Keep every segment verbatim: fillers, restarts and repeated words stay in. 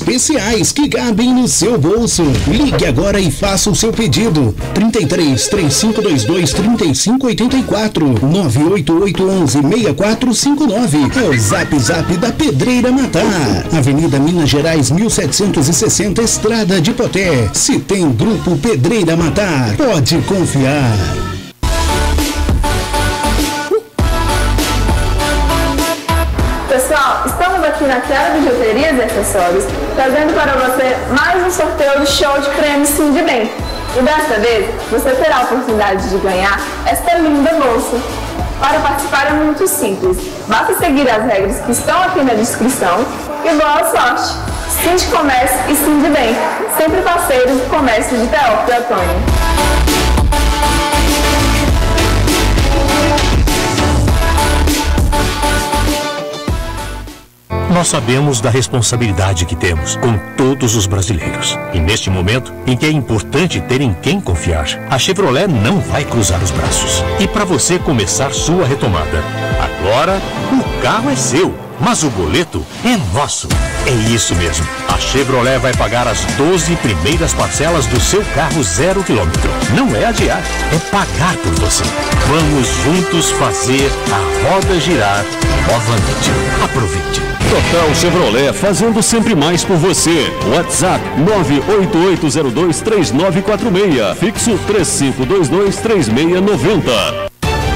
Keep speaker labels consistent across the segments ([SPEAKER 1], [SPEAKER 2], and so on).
[SPEAKER 1] especiais que cabem no seu bolso. Ligue agora e faça o seu pedido. trinta e três, três cinco dois dois, trinta e cinco oitenta e quatro, nove oito oito um um, seis quatro cinco nove. É o Zap Zap da Pedreira Matar. Avenida Minas Gerais, mil setecentos e sessenta, Estrada de Poté. Se tem Grupo Pedreira Matar, pode confiar.
[SPEAKER 2] Pessoal, estamos aqui na Tiara Bijuterias e Acessórios, trazendo para você mais um sorteio do show de creme Sim de Bem. E desta vez, você terá a oportunidade de ganhar esta linda bolsa. Para participar é muito simples, basta seguir as regras que estão aqui na descrição e boa sorte! Sim de Comércio e Sim de Bem, sempre parceiros do comércio de Teófilo Otoni.
[SPEAKER 3] Nós sabemos da responsabilidade que temos com todos os brasileiros. E neste momento, em que é importante ter em quem confiar, a Chevrolet não vai cruzar os braços. E para você começar sua retomada, agora o carro é seu, mas o boleto é nosso. É isso mesmo. A Chevrolet vai pagar as doze primeiras parcelas do seu carro zero quilômetro. Não é adiar, é pagar por você. Vamos juntos fazer a roda girar novamente. Aproveite.
[SPEAKER 4] Total Chevrolet, fazendo sempre mais por você. WhatsApp nove oito oito zero dois três nove quatro seis, fixo três cinco dois dois três seis nove zero.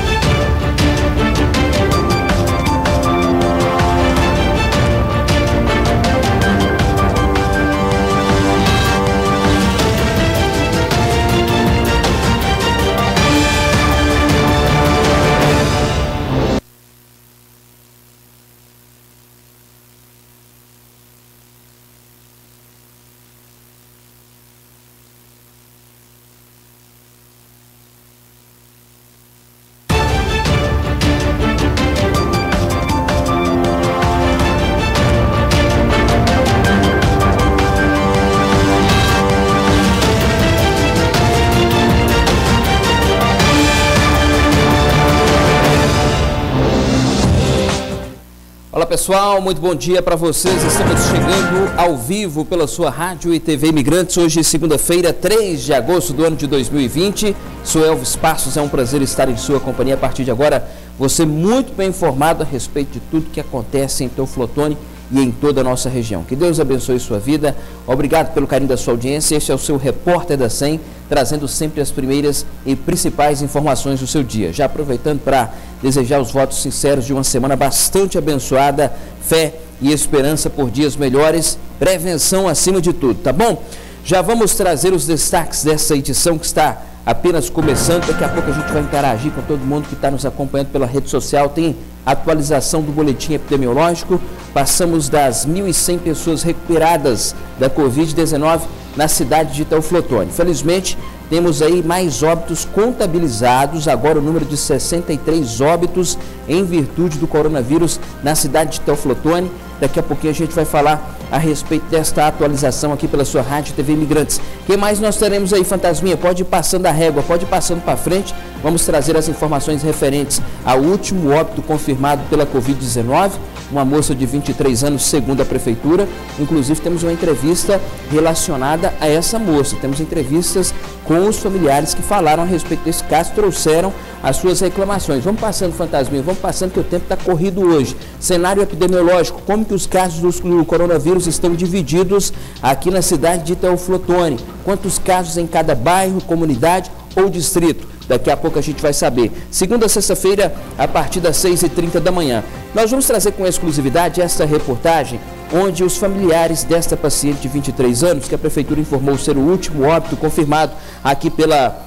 [SPEAKER 5] Olá pessoal, muito bom dia para vocês. Estamos chegando ao vivo pela sua rádio e T V Imigrantes. Hoje, segunda-feira, três de agosto do ano de dois mil e vinte. Sou Elvis Passos, é um prazer estar em sua companhia. A partir de agora, você muito bem informado a respeito de tudo que acontece em Teófilo Otoni e em toda a nossa região. Que Deus abençoe sua vida. Obrigado pelo carinho da sua audiência. Este é o seu Repórter da cem, trazendo sempre as primeiras e principais informações do seu dia. Já aproveitando para desejar os votos sinceros de uma semana bastante abençoada, fé e esperança por dias melhores, prevenção acima de tudo, tá bom? Já vamos trazer os destaques dessa edição que está apenas começando. Daqui a pouco a gente vai interagir com todo mundo que está nos acompanhando pela rede social. Tem atualização do boletim epidemiológico. Passamos das mil e cem pessoas recuperadas da covid dezenove na cidade de Teófilo Otoni. Felizmente, temos aí mais óbitos contabilizados, agora o número de sessenta e três óbitos em virtude do coronavírus na cidade de Teófilo Otoni. Daqui a pouquinho a gente vai falar a respeito desta atualização aqui pela sua rádio T V Imigrantes. O que mais nós teremos aí, Fantasminha? Pode ir passando a régua, pode ir passando para frente. Vamos trazer as informações referentes ao último óbito confirmado pela covid dezenove. Uma moça de vinte e três anos, segundo a prefeitura. Inclusive temos uma entrevista relacionada a essa moça. Temos entrevistas com os familiares que falaram a respeito desse caso, trouxeram as suas reclamações. Vamos passando, Fantasminha, vamos passando que o tempo está corrido hoje. Cenário epidemiológico, como que os casos do coronavírus estão divididos aqui na cidade de Teófilo Otoni. Quantos casos em cada bairro, comunidade ou distrito? Daqui a pouco a gente vai saber. Segunda a sexta-feira, a partir das seis e trinta da manhã. Nós vamos trazer com exclusividade esta reportagem, onde os familiares desta paciente de vinte e três anos, que a prefeitura informou ser o último óbito confirmado aqui pela,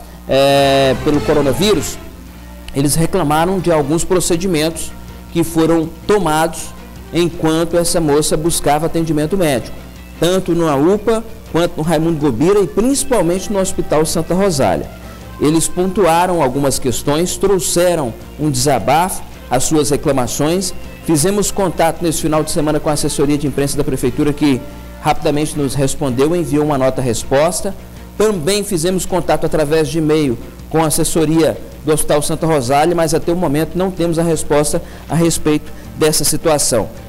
[SPEAKER 5] é, pelo coronavírus, eles reclamaram de alguns procedimentos que foram tomados enquanto essa moça buscava atendimento médico, tanto na U P A quanto no Raimundo Gobira e principalmente no Hospital Santa Rosália. Eles pontuaram algumas questões, trouxeram um desabafo, as suas reclamações. Fizemos contato nesse final de semana com a assessoria de imprensa da prefeitura, que rapidamente nos respondeu, enviou uma nota-resposta. Também fizemos contato através de e-mail com a assessoria do Hospital Santa Rosália, mas até o momento não temos a resposta a respeito dessa situação.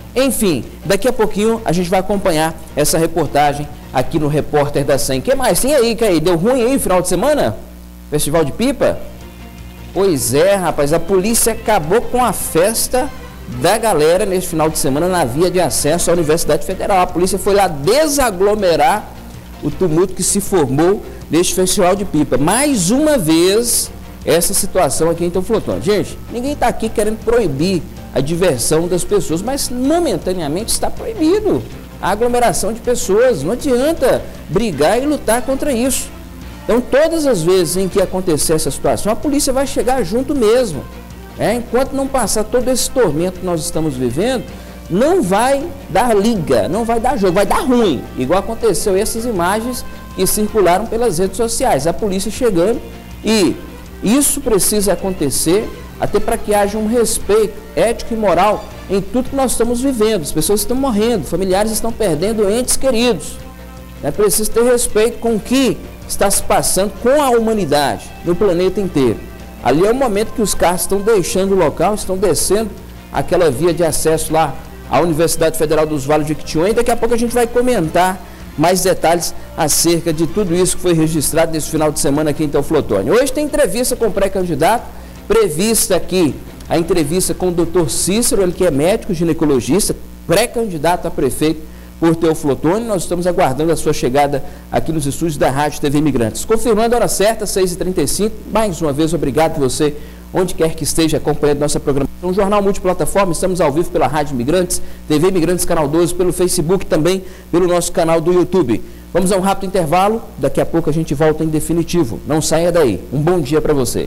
[SPEAKER 5] Enfim, daqui a pouquinho a gente vai acompanhar essa reportagem aqui no Repórter da cem. O que mais tem aí, Caí? Deu ruim aí no final de semana? Festival de pipa? Pois é, rapaz, a polícia acabou com a festa da galera neste final de semana na via de acesso à Universidade Federal. A polícia foi lá desaglomerar o tumulto que se formou neste festival de pipa. Mais uma vez, essa situação aqui em Teoflotone. Gente, ninguém está aqui querendo proibir a diversão das pessoas, mas momentaneamente está proibido a aglomeração de pessoas. Não adianta brigar e lutar contra isso. Então, todas as vezes em que acontecer essa situação, a polícia vai chegar junto mesmo. É, enquanto não passar todo esse tormento que nós estamos vivendo, não vai dar liga, não vai dar jogo, vai dar ruim. Igual aconteceu essas imagens que circularam pelas redes sociais. A polícia chegando, e isso precisa acontecer até para que haja um respeito ético e moral em tudo que nós estamos vivendo. As pessoas estão morrendo, familiares estão perdendo entes queridos. É preciso ter respeito com o que está se passando com a humanidade no planeta inteiro. Ali é o momento que os carros estão deixando o local, estão descendo aquela via de acesso lá à Universidade Federal dos Vales de Jequitinhonha, e daqui a pouco a gente vai comentar mais detalhes acerca de tudo isso que foi registrado nesse final de semana aqui em Teoflotone. Hoje tem entrevista com o pré-candidato, prevista aqui a entrevista com o doutor Cícero, ele que é médico ginecologista, pré-candidato a prefeito por Teoflotone. Nós estamos aguardando a sua chegada aqui nos estúdios da Rádio T V Imigrantes. Confirmando a hora certa, seis e trinta e cinco. Mais uma vez, obrigado a você, onde quer que esteja acompanhando nossa programação. Um jornal multiplataforma, estamos ao vivo pela Rádio Imigrantes, T V Imigrantes Canal doze, pelo Facebook, também pelo nosso canal do YouTube. Vamos a um rápido intervalo, daqui a pouco a gente volta em definitivo. Não saia daí. Um bom dia para você.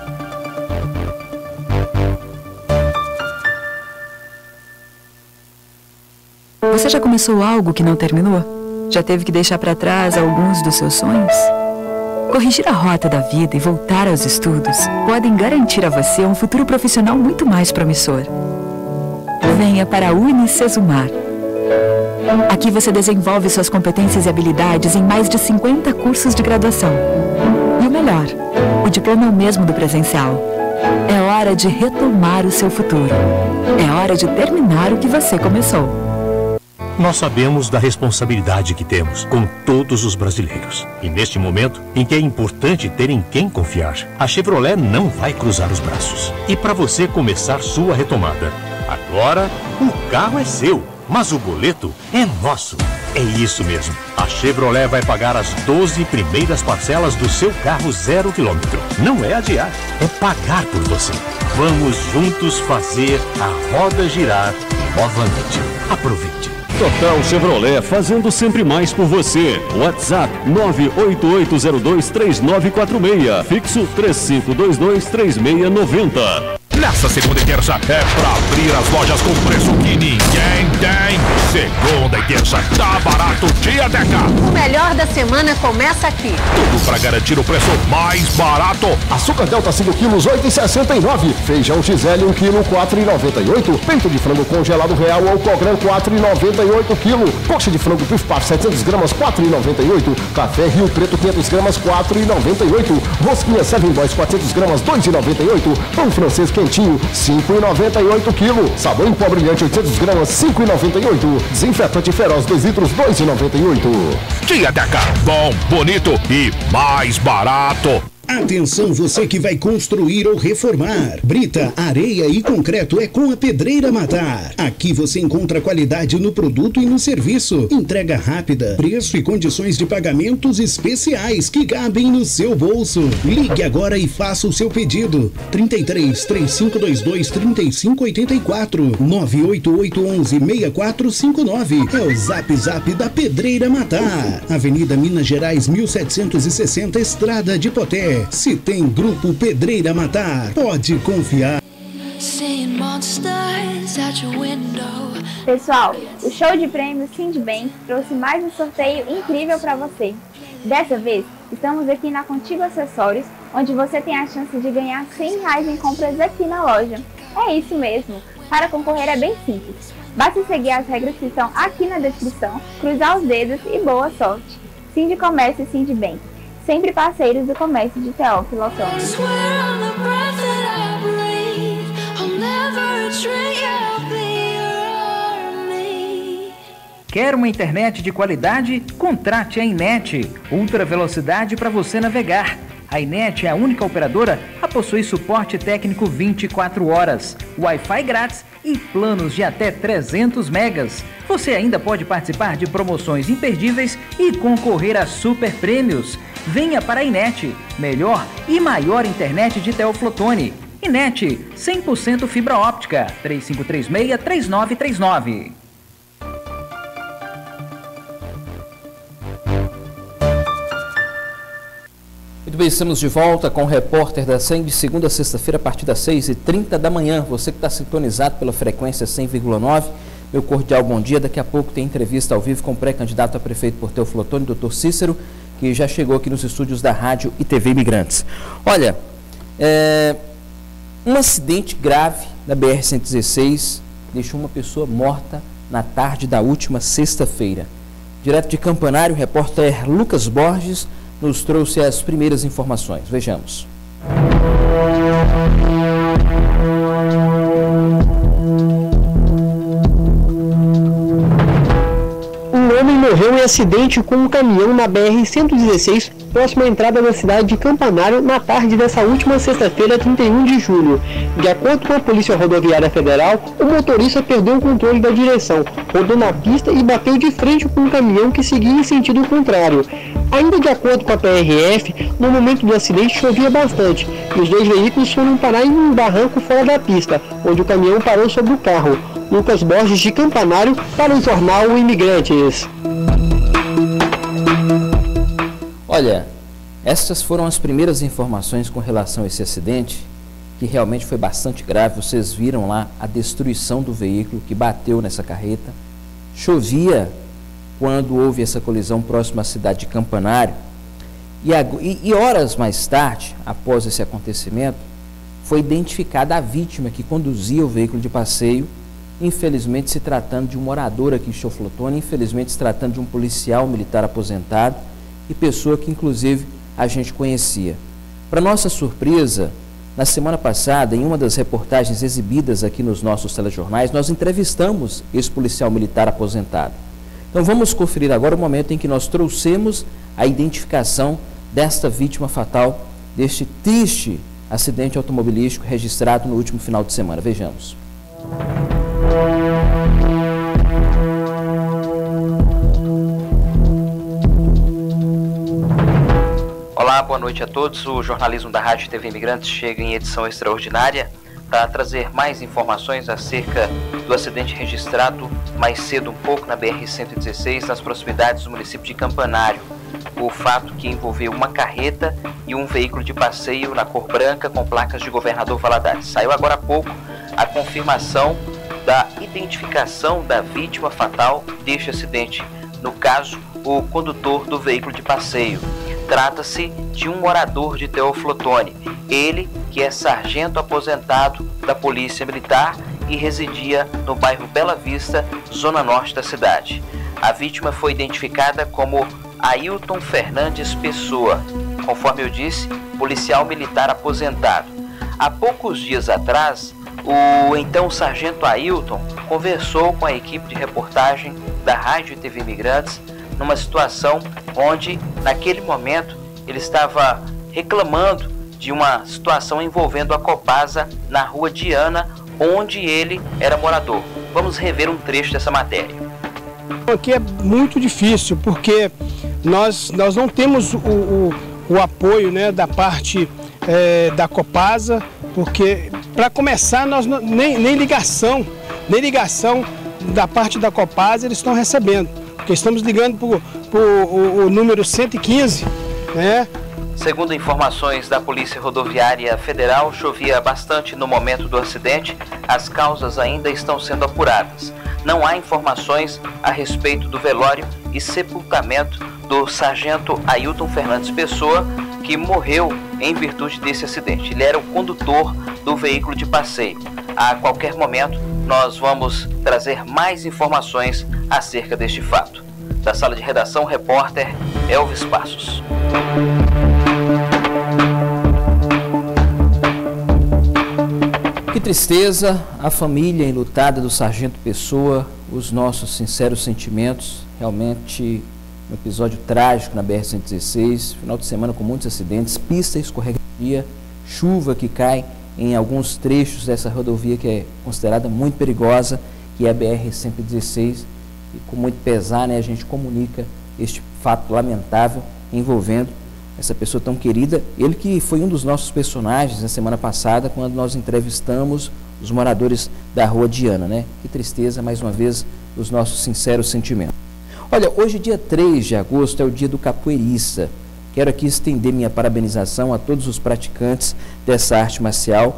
[SPEAKER 6] Você já começou algo que não terminou? Já teve que deixar para trás alguns dos seus sonhos? Corrigir a rota da vida e voltar aos estudos podem garantir a você um futuro profissional muito mais promissor. Venha para a Unicesumar. Aqui você desenvolve suas competências e habilidades em mais de cinquenta cursos de graduação. E o melhor, o diploma é o mesmo do presencial. É hora de retomar o seu futuro. É hora de terminar o que você começou.
[SPEAKER 3] Nós sabemos da responsabilidade que temos com todos os brasileiros. E neste momento, em que é importante ter em quem confiar, a Chevrolet não vai cruzar os braços. E para você começar sua retomada, agora o carro é seu, mas o boleto é nosso. É isso mesmo. A Chevrolet vai pagar as doze primeiras parcelas do seu carro zero quilômetro. Não é adiar, é pagar por você. Vamos juntos fazer a roda girar novamente. Aproveite.
[SPEAKER 4] Total Chevrolet, fazendo sempre mais por você. WhatsApp nove oito oito zero dois três nove quatro seis, fixo três cinco dois dois três seis nove zero.
[SPEAKER 7] Nessa segunda e terça é pra abrir as lojas com preço que ninguém tem. Segunda e terça tá barato Dia Deca.
[SPEAKER 8] O melhor da semana começa aqui.
[SPEAKER 7] Tudo pra garantir o preço mais barato.
[SPEAKER 9] Açúcar Delta cinco quilos, oito e sessenta e nove. Feijão Gisele um quilo, quatro e noventa e oito. Peito de frango congelado real ou Cogrão, quatro e noventa e oito quilo. Coxa de frango Pif Paf setecentos gramas, quatro e noventa e oito. Café Rio Preto quinhentos gramas, quatro e noventa e oito. Rosquinha Seven Boys quatrocentos gramas, dois e noventa e oito. Pão francês quentinho, cinco e noventa e oito quilo. Sabão em pó brilhante oitocentos gramas, cinco e noventa e oito. Desinfetante Feroz dois litros, dois e noventa e oito.
[SPEAKER 7] Dia Deca, bom, bonito e mais barato.
[SPEAKER 1] Atenção você que vai construir ou reformar. Brita, areia e concreto é com a Pedreira Matar. Aqui você encontra qualidade no produto e no serviço. Entrega rápida, preço e condições de pagamentos especiais que cabem no seu bolso. Ligue agora e faça o seu pedido. trinta e três, três cinco dois dois, trinta e cinco oitenta e quatro, nove oito oito um um, seis quatro cinco nove. É o Zap Zap da Pedreira Matar. Avenida Minas Gerais, mil setecentos e sessenta, Estrada de Poté. Se tem Grupo Pedreira Matar, pode confiar.
[SPEAKER 2] Pessoal, o show de prêmios Sindbank trouxe mais um sorteio incrível para você. Dessa vez, estamos aqui na Contigo Acessórios, onde você tem a chance de ganhar cem reais em compras aqui na loja. É isso mesmo, para concorrer é bem simples. Basta seguir as regras que estão aqui na descrição, cruzar os dedos e boa sorte. Sind Comércio e Sindbank, sempre parceiros do comércio de Teófilo Otoni.
[SPEAKER 10] Quer uma internet de qualidade? Contrate a Inet. Ultra velocidade para você navegar. A Inet é a única operadora a possuir suporte técnico vinte e quatro horas, Wi-Fi grátis e planos de até trezentos megas. Você ainda pode participar de promoções imperdíveis e concorrer a super prêmios. Venha para a Inet, melhor e maior internet de Teoflotone. Inet, cem por cento fibra óptica, três cinco três seis, três nove três nove.
[SPEAKER 5] Muito bem, estamos de volta com o Repórter da cem, de segunda a sexta-feira, a partir das seis e trinta da manhã. Você que está sintonizado pela frequência cem vírgula nove, meu cordial bom dia. Daqui a pouco tem entrevista ao vivo com o pré-candidato a prefeito por Teoflotone, doutor Cícero, que já chegou aqui nos estúdios da Rádio e T V Imigrantes. Olha, é, um acidente grave na B R cento e dezesseis deixou uma pessoa morta na tarde da última sexta-feira. Direto de Campanário, o repórter Lucas Borges nos trouxe as primeiras informações. Vejamos.
[SPEAKER 11] Um homem morreu em acidente com um caminhão na B R cento e dezesseis, próximo à entrada da cidade de Campanário, na tarde dessa última sexta-feira, trinta e um de julho. De acordo com a Polícia Rodoviária Federal, o motorista perdeu o controle da direção, rodou na pista e bateu de frente com um caminhão que seguia em sentido contrário. Ainda de acordo com a P R F, no momento do acidente chovia bastante e os dois veículos foram parar em um barranco fora da pista, onde o caminhão parou sobre o carro. Lucas Borges, de Campanário, para o jornal Imigrantes.
[SPEAKER 5] Olha, essas foram as primeiras informações com relação a esse acidente, que realmente foi bastante grave. Vocês viram lá a destruição do veículo que bateu nessa carreta. Chovia quando houve essa colisão próximo à cidade de Campanário. E, e, e horas mais tarde, após esse acontecimento, foi identificada a vítima que conduzia o veículo de passeio, infelizmente se tratando de um morador aqui em Teoflotone, infelizmente se tratando de um policial militar aposentado e pessoa que inclusive a gente conhecia. Para nossa surpresa, na semana passada, em uma das reportagens exibidas aqui nos nossos telejornais, nós entrevistamos esse policial militar aposentado. Então vamos conferir agora o momento em que nós trouxemos a identificação desta vítima fatal, deste triste acidente automobilístico registrado no último final de semana. Vejamos. Olá, boa noite a todos. O jornalismo da Rádio e T V Imigrantes chega em edição extraordinária para trazer mais informações acerca do acidente registrado mais cedo um pouco na B R cento e dezesseis, nas proximidades do município de Campanário. O fato que envolveu uma carreta e um veículo de passeio na cor branca com placas de Governador Valadares. Saiu agora há pouco a confirmação da identificação da vítima fatal deste acidente. No caso, o condutor do veículo de passeio. Trata-se de um morador de Teoflotone, ele que é sargento aposentado da Polícia Militar e residia no bairro Bela Vista, zona norte da cidade. A vítima foi identificada como Ailton Fernandes Pessoa, conforme eu disse, policial militar aposentado. Há poucos dias atrás, o então sargento Ailton conversou com a equipe de reportagem da Rádio e T V Imigrantes numa situação onde, naquele momento, ele estava reclamando de uma situação envolvendo a Copasa na rua Diana, onde ele era morador. Vamos rever um trecho dessa matéria.
[SPEAKER 12] Aqui é muito difícil, porque nós, nós não temos o, o, o apoio, né, da parte é, da Copasa, porque, para começar, nós não, nem, nem ligação, nem ligação da parte da Copasa eles estão recebendo, porque estamos ligando para o, o número cento e quinze, né?
[SPEAKER 5] Segundo informações da Polícia Rodoviária Federal, chovia bastante no momento do acidente. As causas ainda estão sendo apuradas. Não há informações a respeito do velório e sepultamento do sargento Ailton Fernandes Pessoa, que morreu em virtude desse acidente. Ele era o condutor do veículo de passeio. A qualquer momento, nós vamos trazer mais informações acerca deste fato. Da sala de redação, repórter Elvis Passos. Que tristeza, a família enlutada do sargento Pessoa, os nossos sinceros sentimentos. Realmente um episódio trágico na B R cento e dezesseis, final de semana com muitos acidentes, pista escorregadia, chuva que cai em alguns trechos dessa rodovia que é considerada muito perigosa, que é a B R cento e dezesseis, e com muito pesar, né, a gente comunica este fato lamentável envolvendo essa pessoa tão querida, ele que foi um dos nossos personagens na semana passada, quando nós entrevistamos os moradores da Rua Diana, né? Que tristeza, mais uma vez, os nossos sinceros sentimentos. Olha, hoje, dia três de agosto, é o dia do capoeirista. Quero aqui estender minha parabenização a todos os praticantes dessa arte marcial.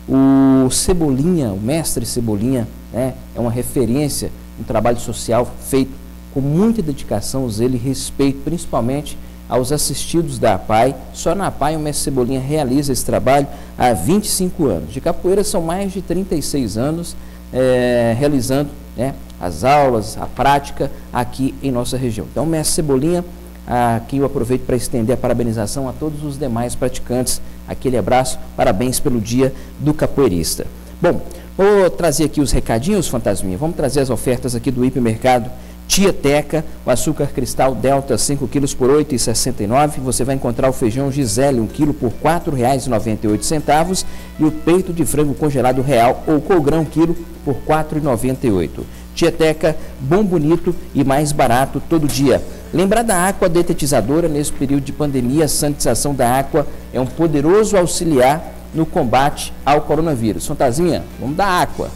[SPEAKER 5] O Cebolinha, o mestre Cebolinha, né, é uma referência, um trabalho social feito com muita dedicação, zelo e respeito, principalmente aos assistidos da A P A I. Só na A P A I o mestre Cebolinha realiza esse trabalho há vinte e cinco anos. De capoeira são mais de trinta e seis anos é, realizando, né, as aulas, a prática aqui em nossa região. Então, mestre Cebolinha, aqui eu aproveito para estender a parabenização a todos os demais praticantes. Aquele abraço, parabéns pelo dia do capoeirista. Bom, vou trazer aqui os recadinhos, Fantasminha. Vamos trazer as ofertas aqui do hipermercado Tia Teca, o açúcar cristal Delta cinco quilos por oito reais e sessenta e nove centavos. Você vai encontrar o feijão Gisele um quilo por quatro reais e noventa e oito centavos e o peito de frango congelado real ou colgrão quilo por quatro reais e noventa e oito centavos. Tia Teca, bom, bonito e mais barato todo dia. Lembrar da Aqua Detetizadora. Nesse período de pandemia, a sanitização da Aqua é um poderoso auxiliar no combate ao coronavírus. Fantasinha, vamos da Aqua.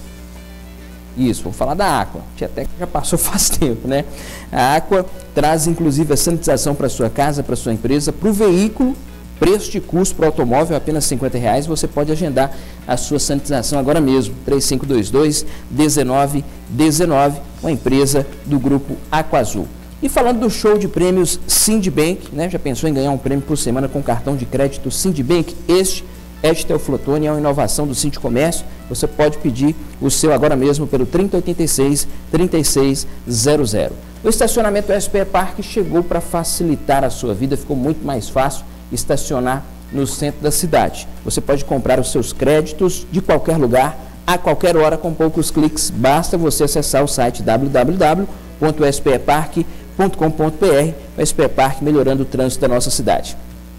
[SPEAKER 5] Isso, vamos falar da Aqua. Tia Teca já passou faz tempo, né? A Aqua traz inclusive a sanitização para sua casa, para sua empresa, para o veículo. Preço de custo para o automóvel apenas cinquenta reais. Você pode agendar a sua sanitização agora mesmo. três cinco dois dois, um nove um nove, uma empresa do grupo Aquazul. E falando do show de prêmios Sindbank, né? Já pensou em ganhar um prêmio por semana com cartão de crédito Sindbank? Este é de Teoflotone, é uma inovação do Sindicomércio. Você pode pedir o seu agora mesmo pelo trinta oitenta e seis, trinta e seis zero zero. O estacionamento S P Parque chegou para facilitar a sua vida, ficou muito mais fácil estacionar no centro da cidade. Você pode comprar os seus créditos de qualquer lugar, a qualquer hora, com poucos cliques. Basta você acessar o site w w w ponto s p parque ponto com ponto b r. O S P Parque melhorando o trânsito da nossa cidade.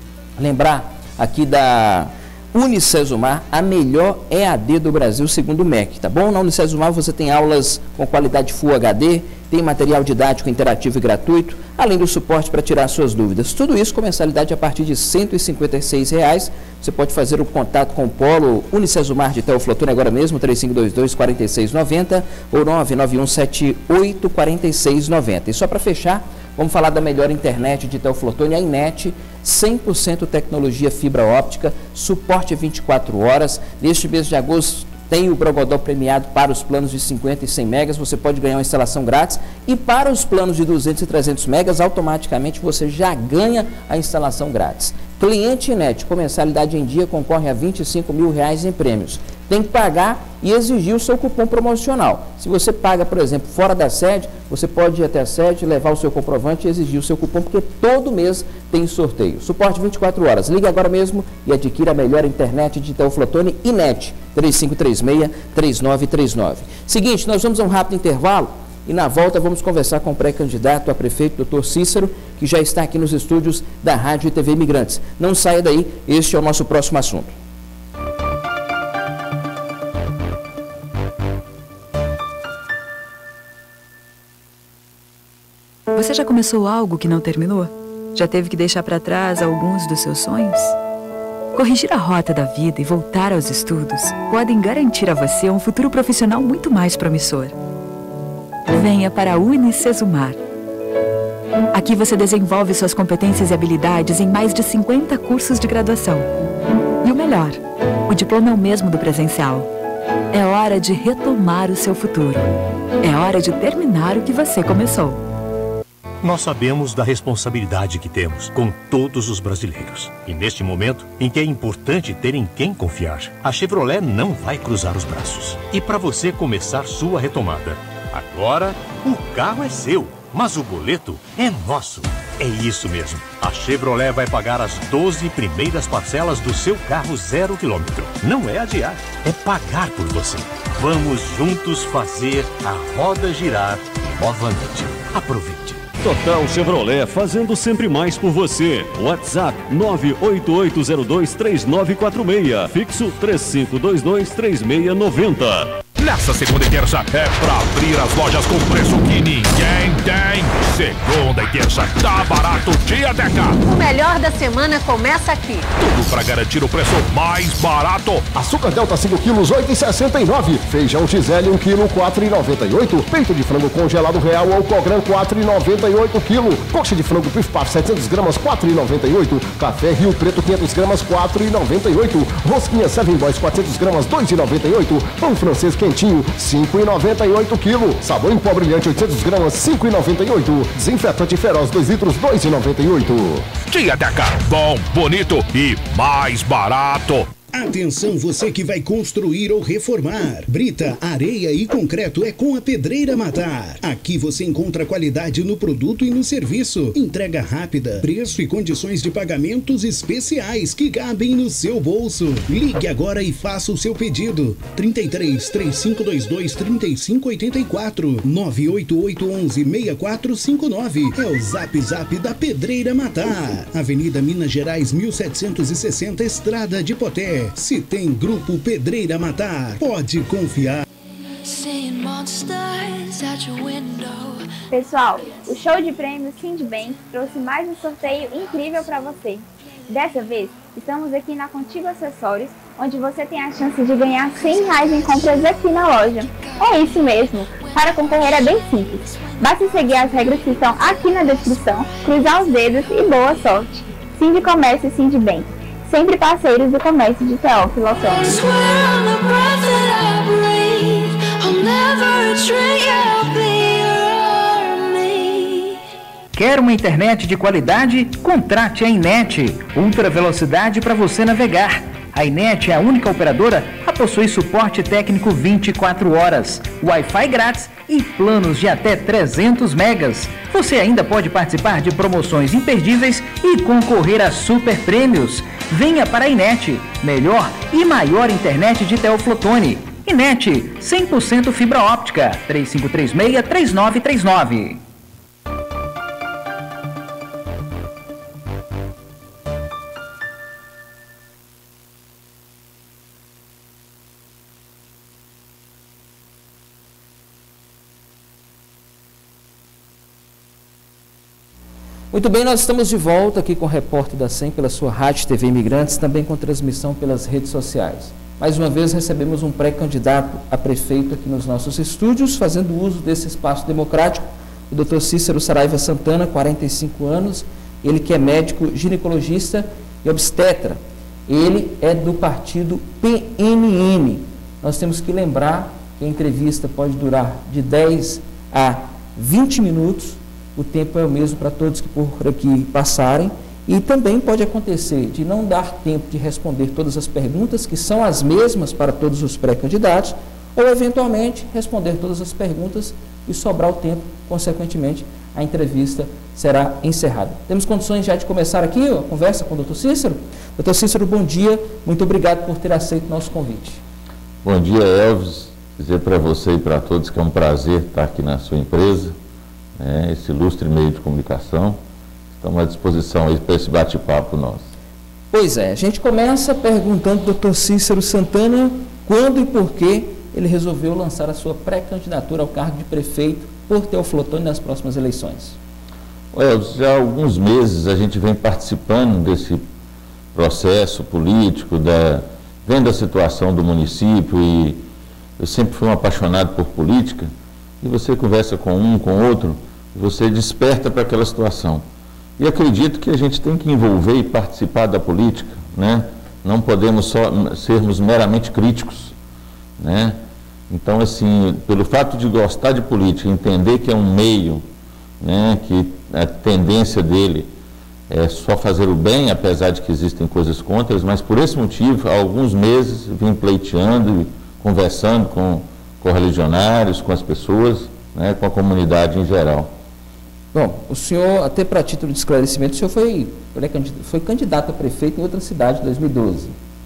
[SPEAKER 5] Lembrar aqui da Unicesumar, a melhor E A D do Brasil, segundo o M E C, tá bom? Na Unicesumar você tem aulas com qualidade Full H D, tem material didático interativo e gratuito, além do suporte para tirar suas dúvidas. Tudo isso com mensalidade a partir de cento e cinquenta e seis reais. Você pode fazer o contato com o Polo Unicesumar de Teoflotone agora mesmo, três cinco dois dois, quatro seis nove zero ou nove nove um sete oito, quatro seis nove zero. E só para fechar, vamos falar da melhor internet de Teoflotone, a Inet, cem por cento tecnologia fibra óptica, suporte vinte e quatro horas. Neste mês de agosto tem o Brogodó premiado para os planos de cinquenta e cem megas, você pode ganhar uma instalação grátis. E para os planos de duzentos e trezentos megas, automaticamente você já ganha a instalação grátis. Cliente Inet com mensalidade em dia concorre a vinte e cinco mil reais em prêmios. Tem que pagar e exigir o seu cupom promocional. Se você paga, por exemplo, fora da sede, você pode ir até a sede, levar o seu comprovante e exigir o seu cupom, porque todo mês tem sorteio. Suporte vinte e quatro horas. Ligue agora mesmo e adquira a melhor internet de Teoflotone, Inet, três cinco três seis, três nove três nove. Seguinte, nós vamos a um rápido intervalo e na volta vamos conversar com o pré-candidato a prefeito, doutor Cícero, que já está aqui nos estúdios da Rádio e T V Imigrantes. Não saia daí, este é o nosso próximo assunto.
[SPEAKER 6] Você já começou algo que não terminou? Já teve que deixar para trás alguns dos seus sonhos? Corrigir a rota da vida e voltar aos estudos podem garantir a você um futuro profissional muito mais promissor. Venha para a Unicesumar. Aqui você desenvolve suas competências e habilidades em mais de cinquenta cursos de graduação. E o melhor, o diploma é o mesmo do presencial. É hora de retomar o seu futuro. É hora de terminar o que você começou.
[SPEAKER 3] Nós sabemos da responsabilidade que temos com todos os brasileiros. E neste momento, em que é importante ter em quem confiar, a Chevrolet não vai cruzar os braços. E para você começar sua retomada, agora o carro é seu, mas o boleto é nosso. É isso mesmo. A A Chevrolet vai pagar as doze primeiras parcelas do seu carro zero quilômetro. Não é adiar, é pagar por você. Vamos juntos fazer a roda girar novamente. Aproveite.
[SPEAKER 4] Total Chevrolet, fazendo sempre mais por você. WhatsApp nove oito oito zero dois três nove quatro seis. Fixo três cinco dois dois três seis nove zero.
[SPEAKER 7] Nessa segunda e terça é pra abrir as lojas com preço que ninguém tem. Segunda e terça tá barato Tia Deca.
[SPEAKER 8] O melhor da semana começa aqui.
[SPEAKER 7] Tudo pra garantir o preço mais barato.
[SPEAKER 9] Açúcar Delta cinco quilos, oito reais e sessenta e nove centavos. Feijão Gisele um quilo, quatro reais e noventa e oito centavos. Peito de frango congelado real ou Cogran, quatro reais e noventa e oito centavos quilo. Coxa de frango Pif Paf setecentas gramas, quatro reais e noventa e oito centavos. Café Rio Preto quinhentas gramas, quatro reais e noventa e oito centavos. Rosquinha Seven Boys quatrocentas gramas, dois reais e noventa e oito centavos. Pão francês quentinho, cinco reais e noventa e oito centavos quilo. Sabão em pó brilhante oitocentas gramas, cinco reais e noventa e oito centavos. Desinfetante feroz dois litros, dois reais e noventa e oito centavos.
[SPEAKER 7] Tia Deca, bom, bonito e mais barato.
[SPEAKER 1] Atenção você que vai construir ou reformar. Brita, areia e concreto é com a Pedreira Matar. Aqui você encontra qualidade no produto e no serviço. Entrega rápida, preço e condições de pagamentos especiais que cabem no seu bolso. Ligue agora e faça o seu pedido. trinta e três, três cinco dois dois, trinta e cinco oitenta e quatro, nove oito oito um um, seis quatro cinco nove. É o Zap Zap da Pedreira Matar. Avenida Minas Gerais mil setecentos e sessenta, Estrada de Poté. Se tem Grupo Pedreira Matar, pode confiar.
[SPEAKER 2] Pessoal, o show de prêmios Sindbank trouxe mais um sorteio incrível para você. Dessa vez, estamos aqui na Contigo Acessórios, onde você tem a chance de ganhar cem reais em compras aqui na loja. É isso mesmo, para concorrer é bem simples. Basta seguir as regras que estão aqui na descrição, cruzar os dedos e boa sorte. Sindicomércio e Sindbank, sempre parceiros do comércio de Teófilo Otoni.
[SPEAKER 10] Quer uma internet de qualidade? Contrate a Inet. Ultra velocidade para você navegar. A Inet é a única operadora a possuir suporte técnico vinte e quatro horas, Wi-Fi grátis e planos de até trezentos megas. Você ainda pode participar de promoções imperdíveis e concorrer a super prêmios. Venha para a Inet, melhor e maior internet de Teófilo Otoni. Inet, cem por cento fibra óptica, três cinco três seis, três nove três nove.
[SPEAKER 5] Muito bem, nós estamos de volta aqui com o repórter da S E M pela sua Rádio T V Imigrantes, também com transmissão pelas redes sociais. Mais uma vez recebemos um pré-candidato a prefeito aqui nos nossos estúdios, fazendo uso desse espaço democrático, o doutor Cícero Saraiva Santana, quarenta e cinco anos, ele que é médico ginecologista e obstetra. Ele é do partido P N M. Nós temos que lembrar que a entrevista pode durar de dez a vinte minutos, o tempo é o mesmo para todos que por aqui passarem, e também pode acontecer de não dar tempo de responder todas as perguntas, que são as mesmas para todos os pré-candidatos, ou eventualmente responder todas as perguntas e sobrar o tempo, consequentemente a entrevista será encerrada. Temos condições já de começar aqui a conversa com o doutor Cícero? doutor Cícero, bom dia, muito obrigado por ter aceito o nosso convite.
[SPEAKER 13] Bom dia, Elvis, dizer para você e para todos que é um prazer estar aqui na sua empresa, É, esse ilustre meio de comunicação. Estamos à disposição aí para esse bate-papo nosso.
[SPEAKER 5] Pois é, a gente começa perguntando ao doutor Cícero Santana quando e por que ele resolveu lançar a sua pré-candidatura ao cargo de prefeito por Teófilo Otoni nas próximas eleições.
[SPEAKER 13] Well, já há alguns meses a gente vem participando desse processo político, da, vendo a situação do município, e eu sempre fui um apaixonado por política, e você conversa com um, com outro, você desperta para aquela situação. E acredito que a gente tem que envolver e participar da política, né? Não podemos só sermos meramente críticos, né? Então, assim, pelo fato de gostar de política, entender que é um meio, né, que a tendência dele é só fazer o bem, apesar de que existem coisas contra, mas por esse motivo, há alguns meses, vim pleiteando e conversando com correligionários, com as pessoas, né, com a comunidade em geral.
[SPEAKER 5] Bom, o senhor, até para título de esclarecimento, o senhor foi, foi candidato a prefeito em outra cidade em dois mil e doze.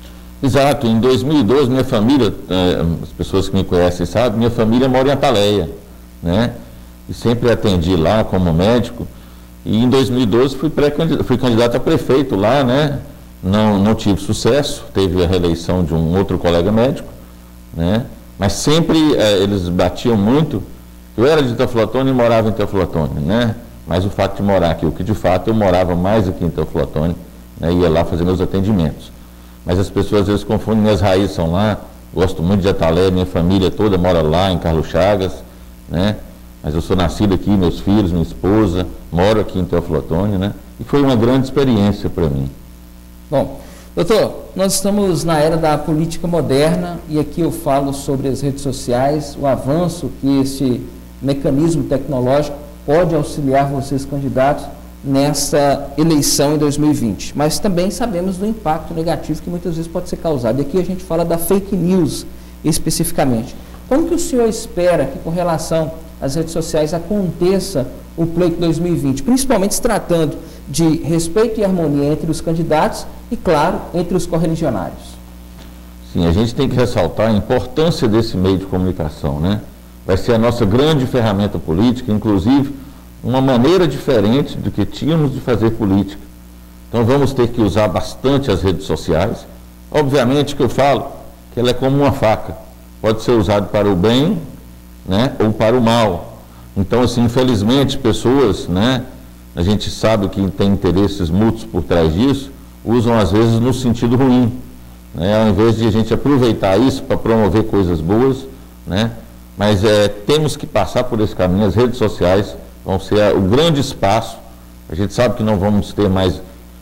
[SPEAKER 13] Exato, em dois mil e doze minha família, as pessoas que me conhecem sabem, minha família mora em Ataleia, né? E sempre atendi lá como médico. E em dois mil e doze fui, fui candidato a prefeito lá, né? Não, não tive sucesso, teve a reeleição de um outro colega médico, né? Mas sempre eh, eles batiam muito. Eu era de Teoflotone e morava em Teoflotone, né? Mas o fato de morar aqui, o que de fato eu morava mais aqui em Teoflotone, né? Ia lá fazer meus atendimentos. Mas as pessoas às vezes confundem, minhas raízes são lá, gosto muito de Ataleia, minha família toda mora lá em Carlos Chagas, né? Mas eu sou nascido aqui, meus filhos, minha esposa, moro aqui em Teoflotone, né? E foi uma grande experiência para mim.
[SPEAKER 5] Bom, doutor, nós estamos na era da política moderna e aqui eu falo sobre as redes sociais, o avanço que esse mecanismo tecnológico pode auxiliar vocês candidatos nessa eleição em dois mil e vinte. Mas também sabemos do impacto negativo que muitas vezes pode ser causado. E aqui a gente fala da fake news especificamente. Como que o senhor espera que com relação às redes sociais aconteça o pleito dois mil e vinte, principalmente se tratando de respeito e harmonia entre os candidatos e, claro, entre os correligionários?
[SPEAKER 13] Sim, a gente tem que ressaltar a importância desse meio de comunicação, né? Vai ser a nossa grande ferramenta política, inclusive uma maneira diferente do que tínhamos de fazer política. Então vamos ter que usar bastante as redes sociais. Obviamente que eu falo que ela é como uma faca, pode ser usado para o bem, né, ou para o mal. Então, assim, infelizmente, pessoas, né, a gente sabe que tem interesses mútuos por trás disso, usam às vezes no sentido ruim, né, ao invés de a gente aproveitar isso para promover coisas boas, né, mas é, temos que passar por esse caminho. As redes sociais vão ser a, o grande espaço. A gente sabe que não vamos ter mais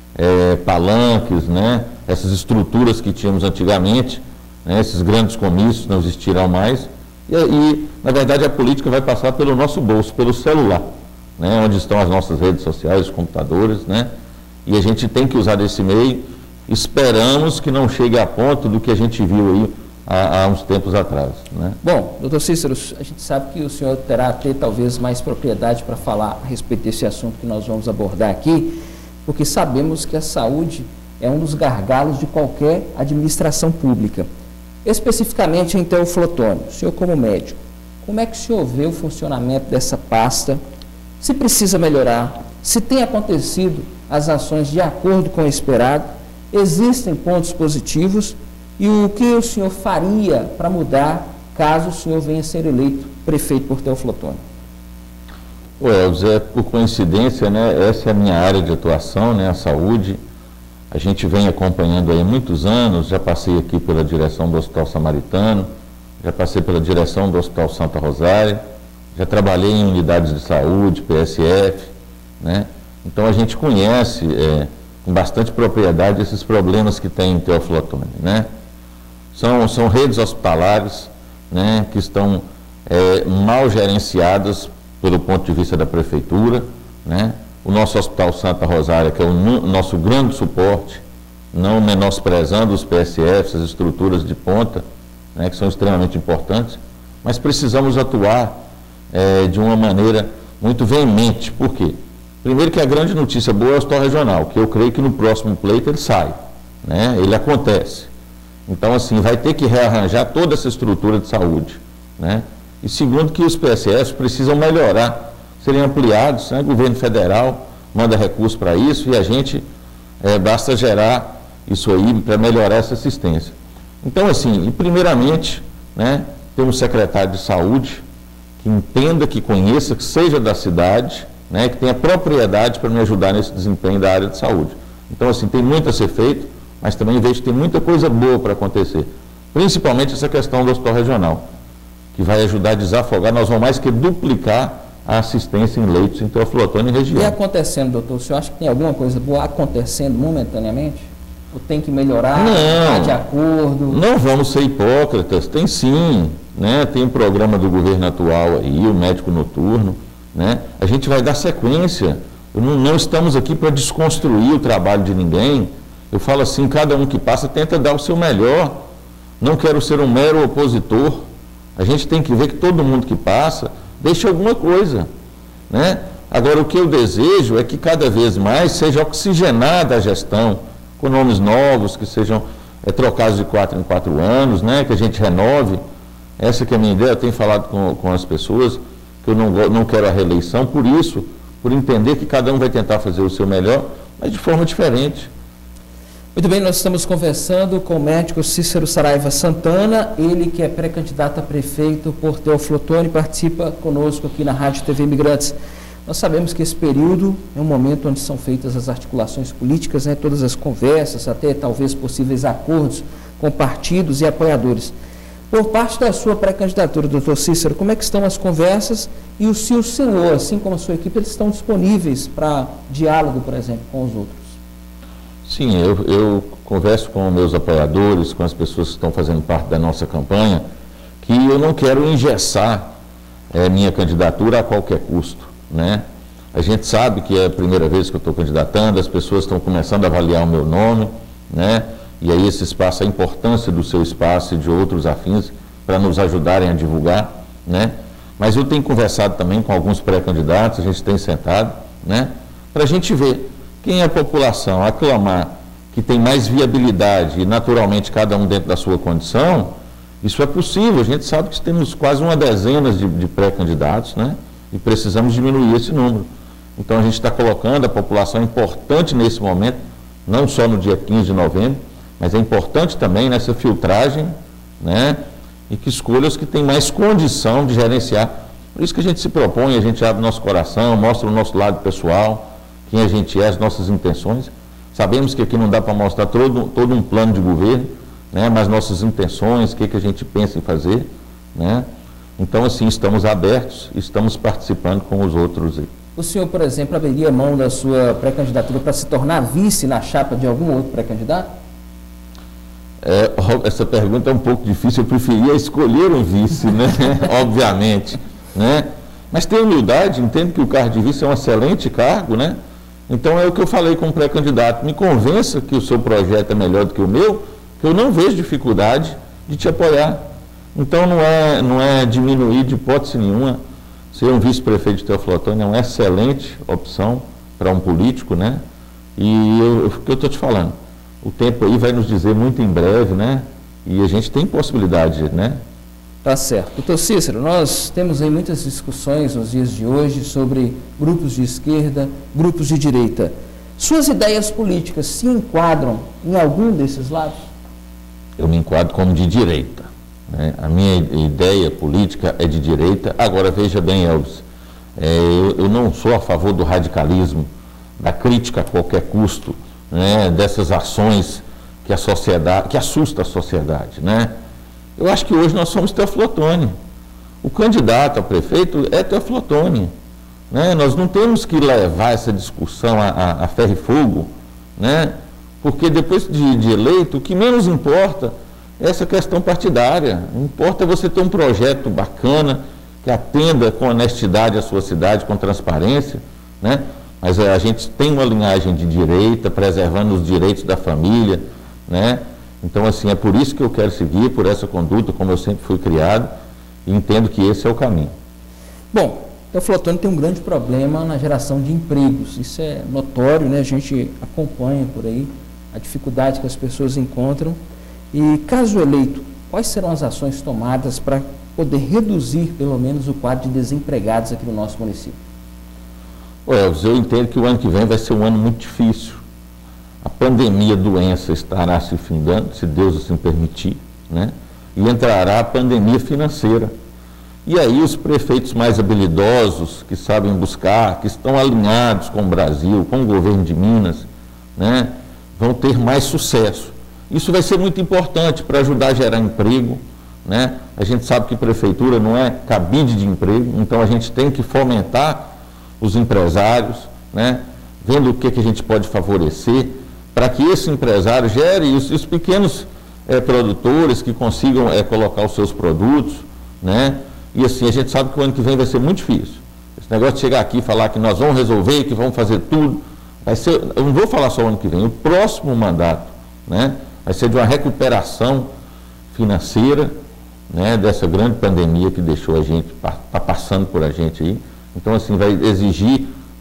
[SPEAKER 13] é, palanques, né, essas estruturas que tínhamos antigamente, né, esses grandes comícios não existirão mais. E, e, na verdade, a política vai passar pelo nosso bolso, pelo celular, né, onde estão as nossas redes sociais, os computadores, né, e a gente tem que usar desse meio. Esperamos que não chegue a ponto do que a gente viu aí há, há uns tempos atrás, né.
[SPEAKER 5] Bom, doutor Cícero, a gente sabe que o senhor terá até talvez mais propriedade para falar a respeito desse assunto que nós vamos abordar aqui, porque sabemos que a saúde é um dos gargalos de qualquer administração pública. Especificamente em Teoflotone, o senhor como médico, como é que o senhor vê o funcionamento dessa pasta? Se precisa melhorar, se tem acontecido as ações de acordo com o esperado, existem pontos positivos e o que o senhor faria para mudar caso o senhor venha a ser eleito prefeito por Teoflotone?
[SPEAKER 13] Ué, Zé, por coincidência, né, essa é a minha área de atuação, né, a saúde. A gente vem acompanhando aí há muitos anos, já passei aqui pela direção do Hospital Samaritano, já passei pela direção do Hospital Santa Rosária, já trabalhei em unidades de saúde, P S F, né? Então a gente conhece é, com bastante propriedade esses problemas que tem em Teoflotone, né? São, são redes hospitalares, né, que estão é, mal gerenciadas pelo ponto de vista da prefeitura, né? O nosso Hospital Santa Rosária, que é o nosso grande suporte, não menosprezando os P S Fs, as estruturas de ponta, né, que são extremamente importantes, mas precisamos atuar é, de uma maneira muito veemente. Por quê? Primeiro que a grande notícia boa é o Hospital Regional, que eu creio que no próximo pleito ele sai, né, ele acontece. Então, assim, vai ter que rearranjar toda essa estrutura de saúde, né? E segundo que os P S Fs precisam melhorar, serem ampliados, né? O governo federal manda recursos para isso e a gente é, basta gerar isso aí para melhorar essa assistência. Então, assim, e primeiramente, né, temos um secretário de saúde que entenda, que conheça, que seja da cidade, né, que tenha propriedade para me ajudar nesse desempenho da área de saúde. Então, assim, tem muito a ser feito, mas também vejo que tem muita coisa boa para acontecer, principalmente essa questão do hospital regional, que vai ajudar a desafogar. Nós vamos mais que duplicar a assistência em leitos em Teoflotone e região.
[SPEAKER 5] E acontecendo, doutor, o senhor acha que tem alguma coisa boa acontecendo momentaneamente? Ou tem que melhorar?
[SPEAKER 13] Não,
[SPEAKER 5] tá de acordo?
[SPEAKER 13] Não vamos ser hipócritas, tem sim, né? Tem um programa do governo atual aí, o médico noturno, né? A gente vai dar sequência. Não, não estamos aqui para desconstruir o trabalho de ninguém. Eu falo assim, cada um que passa tenta dar o seu melhor. Não quero ser um mero opositor. A gente tem que ver que todo mundo que passa deixa alguma coisa, né? Agora, o que eu desejo é que cada vez mais seja oxigenada a gestão, com nomes novos, que sejam é, trocados de quatro em quatro anos, né? Que a gente renove. Essa que é a minha ideia. Eu tenho falado com, com as pessoas que eu não, não quero a reeleição, por isso, por entender que cada um vai tentar fazer o seu melhor, mas de forma diferente.
[SPEAKER 5] Muito bem, nós estamos conversando com o médico Cícero Saraiva Santana, ele que é pré-candidato a prefeito por Teófilo Otoni, participa conosco aqui na Rádio T V Imigrantes. Nós sabemos que esse período é um momento onde são feitas as articulações políticas, né, todas as conversas, até talvez possíveis acordos com partidos e apoiadores. Por parte da sua pré-candidatura, doutor Cícero, como é que estão as conversas e o, se o senhor, assim como a sua equipe, eles estão disponíveis para diálogo, por exemplo, com os outros?
[SPEAKER 13] Sim, eu, eu converso com meus apoiadores, com as pessoas que estão fazendo parte da nossa campanha, que eu não quero engessar é, minha candidatura a qualquer custo, né? A gente sabe que é a primeira vez que eu estou candidatando, as pessoas estão começando a avaliar o meu nome, né? E aí esse espaço, a importância do seu espaço e de outros afins para nos ajudarem a divulgar, né? Mas eu tenho conversado também com alguns pré-candidatos, a gente tem sentado, né? Para a gente ver quem a população aclamar que tem mais viabilidade e naturalmente cada um dentro da sua condição, isso é possível. A gente sabe que temos quase uma dezena de, de pré-candidatos, né? E precisamos diminuir esse número. Então a gente está colocando a população importante nesse momento, não só no dia quinze de novembro, mas é importante também nessa filtragem, né? E que escolha os que têm mais condição de gerenciar. Por isso que a gente se propõe, a gente abre nosso coração, mostra o nosso lado pessoal, quem a gente é, as nossas intenções. Sabemos que aqui não dá para mostrar todo, todo um plano de governo, né? Mas nossas intenções, o que, que a gente pensa em fazer, né? Então, assim, estamos abertos, estamos participando com os outros aí.
[SPEAKER 5] O senhor, por exemplo, abriria mão da sua pré-candidatura para se tornar vice na chapa de algum outro pré-candidato?
[SPEAKER 13] É, essa pergunta é um pouco difícil, eu preferia escolher um vice, né? Obviamente, né? Mas tenho humildade, entendo que o cargo de vice é um excelente cargo, né? Então é o que eu falei com o pré-candidato, me convença que o seu projeto é melhor do que o meu, que eu não vejo dificuldade de te apoiar. Então não é, não é diminuir de hipótese nenhuma. Ser um vice-prefeito de Teófilo Otoni é uma excelente opção para um político, né? E eu, o que eu estou te falando, o tempo aí vai nos dizer muito em breve, né? E a gente tem possibilidade, né?
[SPEAKER 5] Tá certo. Doutor Cícero, nós temos aí muitas discussões nos dias de hoje sobre grupos de esquerda, grupos de direita. Suas ideias políticas se enquadram em algum desses lados?
[SPEAKER 13] Eu me enquadro como de direita, né? A minha ideia política é de direita. Agora, veja bem, Elvis, é, eu, eu não sou a favor do radicalismo, da crítica a qualquer custo, né? Dessas ações que a sociedade, que assusta a sociedade, né? Eu acho que hoje nós somos Teófilo Otoni. O candidato a prefeito é Teófilo Otoni, né? Nós não temos que levar essa discussão a, a, a ferro e fogo, né? Porque depois de, de eleito, o que menos importa é essa questão partidária. Importa você ter um projeto bacana, que atenda com honestidade a sua cidade, com transparência, né? Mas a gente tem uma linhagem de direita, preservando os direitos da família, né? Então, assim, é por isso que eu quero seguir, por essa conduta, como eu sempre fui criado, e entendo que esse é o caminho.
[SPEAKER 5] Bom, Teófilo Otoni tem um grande problema na geração de empregos. Isso é notório, né? A gente acompanha por aí a dificuldade que as pessoas encontram. E, caso eleito, quais serão as ações tomadas para poder reduzir, pelo menos, o quadro de desempregados aqui no nosso município?
[SPEAKER 13] Ô, Elvis, eu entendo que o ano que vem vai ser um ano muito difícil. A pandemia, a doença estará se findando, se Deus assim permitir, né? E entrará a pandemia financeira. E aí os prefeitos mais habilidosos, que sabem buscar, que estão alinhados com o Brasil, com o governo de Minas, né? Vão ter mais sucesso. Isso vai ser muito importante para ajudar a gerar emprego, né? A gente sabe que prefeitura não é cabide de emprego, então a gente tem que fomentar os empresários, né? Vendo o que, que a gente pode favorecer, para que esse empresário gere e os, os pequenos é, produtores que consigam é, colocar os seus produtos, né? E assim, a gente sabe que o ano que vem vai ser muito difícil. Esse negócio de chegar aqui e falar que nós vamos resolver, que vamos fazer tudo, vai ser, eu não vou falar só o ano que vem, o próximo mandato, né? Vai ser de uma recuperação financeira, né? Dessa grande pandemia que deixou a gente, está passando por a gente aí. Então, assim, vai exigir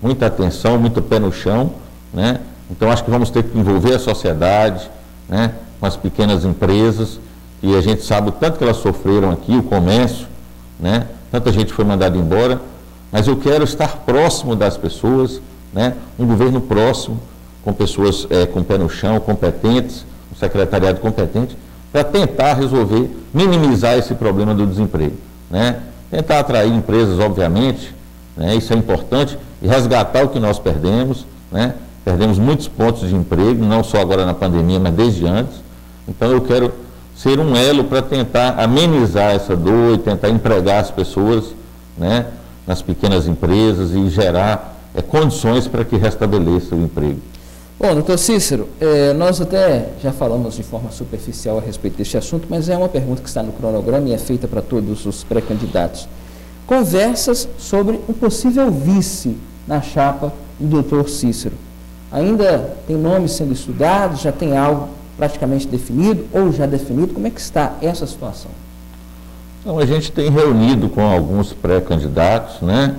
[SPEAKER 13] muita atenção, muito pé no chão, né? Então acho que vamos ter que envolver a sociedade, né, com as pequenas empresas, e a gente sabe o tanto que elas sofreram aqui, o comércio, né? Tanta gente foi mandada embora, mas eu quero estar próximo das pessoas, né? Um governo próximo, com pessoas é, com pé no chão, competentes, um secretariado competente, para tentar resolver, minimizar esse problema do desemprego, né? Tentar atrair empresas, obviamente, né? Isso é importante, e resgatar o que nós perdemos, né? Perdemos muitos pontos de emprego, não só agora na pandemia, mas desde antes. Então eu quero ser um elo para tentar amenizar essa dor e tentar empregar as pessoas, né, nas pequenas empresas e gerar é, condições para que restabeleça o emprego.
[SPEAKER 5] Bom, doutor Cícero, eh, nós até já falamos de forma superficial a respeito deste assunto, mas é uma pergunta que está no cronograma e é feita para todos os pré-candidatos. Conversas sobre um possível vice na chapa do doutor Cícero. Ainda tem nomes sendo estudados, já tem algo praticamente definido ou já definido? Como é que está essa situação?
[SPEAKER 13] Então, a gente tem reunido com alguns pré-candidatos, né,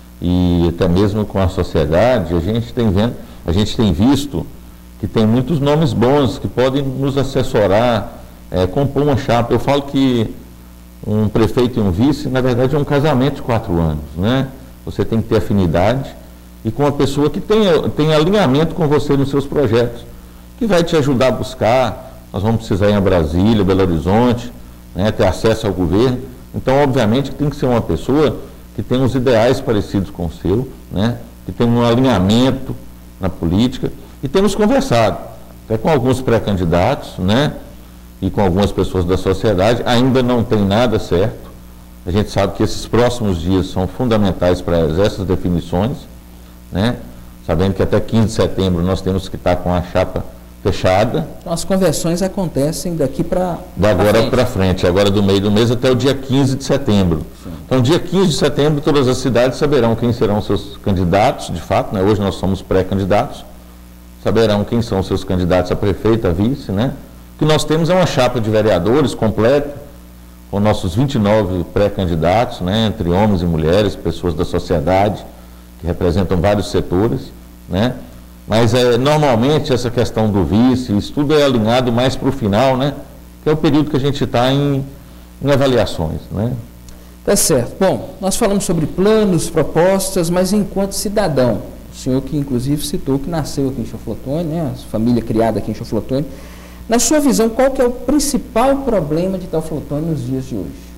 [SPEAKER 13] e até mesmo com a sociedade, a gente tem vendo, a gente tem visto que tem muitos nomes bons que podem nos assessorar, é, compor uma chapa. Eu falo que um prefeito e um vice, na verdade, é um casamento de quatro anos, né? Você tem que ter afinidade e com uma pessoa que tem, tem alinhamento com você nos seus projetos, que vai te ajudar a buscar. Nós vamos precisar ir a Brasília, Belo Horizonte, né, ter acesso ao governo. Então, obviamente, que tem que ser uma pessoa que tem os ideais parecidos com o seu, né, que tem um alinhamento na política. E temos conversado até com alguns pré-candidatos, né, e com algumas pessoas da sociedade. Ainda não tem nada certo. A gente sabe que esses próximos dias são fundamentais para essas definições, né? Sabendo que até quinze de setembro nós temos que estar com a chapa fechada.
[SPEAKER 5] Então, as conversões acontecem daqui para
[SPEAKER 13] Da agora para frente, agora do meio do mês até o dia quinze de setembro. Sim. Então, dia quinze de setembro, todas as cidades saberão quem serão seus candidatos, de fato, né? Hoje nós somos pré-candidatos, saberão quem são seus candidatos a prefeito, a vice, né? O que nós temos é uma chapa de vereadores completa, com nossos vinte e nove pré-candidatos, né? Entre homens e mulheres, pessoas da sociedade, que representam vários setores, né? Mas é, normalmente essa questão do vice, isso tudo é alinhado mais para o final, né? Que é o período que a gente está em, em avaliações, né?
[SPEAKER 5] Tá certo. Bom, nós falamos sobre planos, propostas, mas enquanto cidadão, o senhor que inclusive citou que nasceu aqui em Choflotone, né? A família criada aqui em Choflotone, na sua visão, qual que é o principal problema de Teoflotone nos dias de hoje?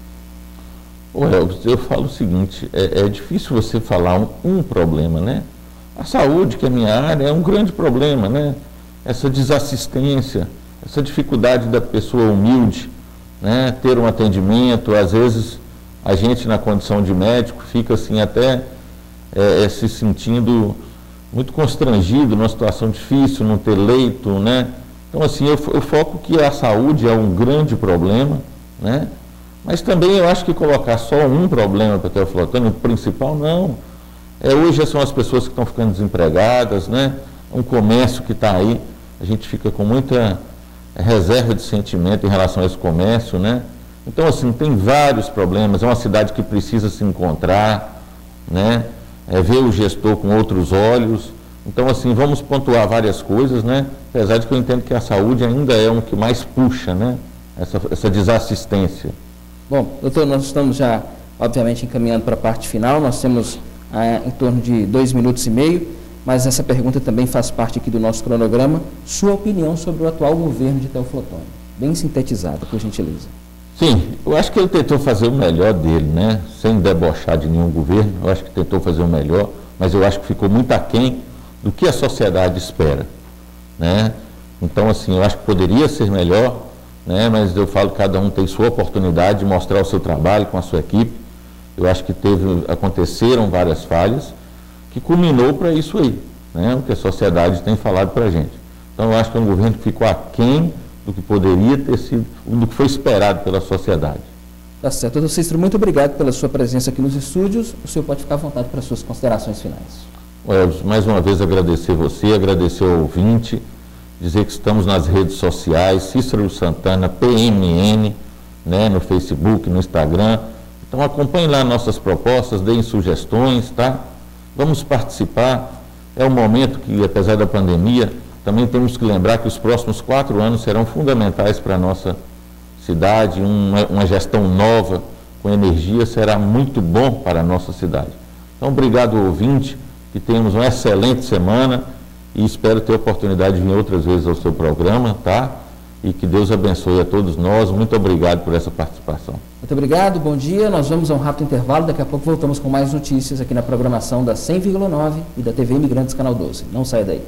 [SPEAKER 13] Olha, eu falo o seguinte, é, é difícil você falar um, um problema, né? A saúde, que é a minha área, é um grande problema, né? Essa desassistência, essa dificuldade da pessoa humilde, né? Ter um atendimento, às vezes a gente na condição de médico fica assim até é, é, se sentindo muito constrangido numa situação difícil, não ter leito, né? Então assim, eu, eu foco que a saúde é um grande problema, né? Mas também eu acho que colocar só um problema para Teoflotone, o principal, não. É, hoje são as pessoas que estão ficando desempregadas, né? Um comércio que está aí, a gente fica com muita reserva de sentimento em relação a esse comércio, né? Então, assim, tem vários problemas, é uma cidade que precisa se encontrar, né? É, ver o gestor com outros olhos. Então, assim, vamos pontuar várias coisas, né? Apesar de que eu entendo que a saúde ainda é um que mais puxa, né? Essa, essa desassistência.
[SPEAKER 5] Bom, doutor, nós estamos já, obviamente, encaminhando para a parte final. Nós temos ah, em torno de dois minutos e meio, mas essa pergunta também faz parte aqui do nosso cronograma. Sua opinião sobre o atual governo de Teoflotone? Bem sintetizada, por gentileza.
[SPEAKER 13] Sim, eu acho que ele tentou fazer o melhor dele, né? Sem debochar de nenhum governo. Eu acho que tentou fazer o melhor, mas eu acho que ficou muito aquém do que a sociedade espera, né? Então, assim, eu acho que poderia ser melhor, né? Mas eu falo que cada um tem sua oportunidade de mostrar o seu trabalho com a sua equipe. Eu acho que teve, aconteceram várias falhas que culminou para isso aí, né? O que a sociedade tem falado para a gente. Então, eu acho que é um governo que ficou aquém do que poderia ter sido, do que foi esperado pela sociedade.
[SPEAKER 5] Tá certo. Doutor Cícero, muito obrigado pela sua presença aqui nos estúdios. O senhor pode ficar à vontade para as suas considerações finais.
[SPEAKER 13] Elvis, mais uma vez agradecer você, agradecer ao ouvinte, dizer que estamos nas redes sociais, Cícero Santana, P M N, né, no Facebook, no Instagram. Então acompanhem lá nossas propostas, deem sugestões, tá? Vamos participar. É um momento que, apesar da pandemia, também temos que lembrar que os próximos quatro anos serão fundamentais para a nossa cidade. Uma, uma gestão nova, com energia, será muito bom para a nossa cidade. Então, obrigado, ouvinte, que tenhamos uma excelente semana e espero ter a oportunidade de vir outras vezes ao seu programa, tá? E que Deus abençoe a todos nós. Muito obrigado por essa participação.
[SPEAKER 5] Muito obrigado, bom dia. Nós vamos a um rápido intervalo. Daqui a pouco voltamos com mais notícias aqui na programação da cem vírgula nove e da T V Imigrantes Canal doze. Não saia daí.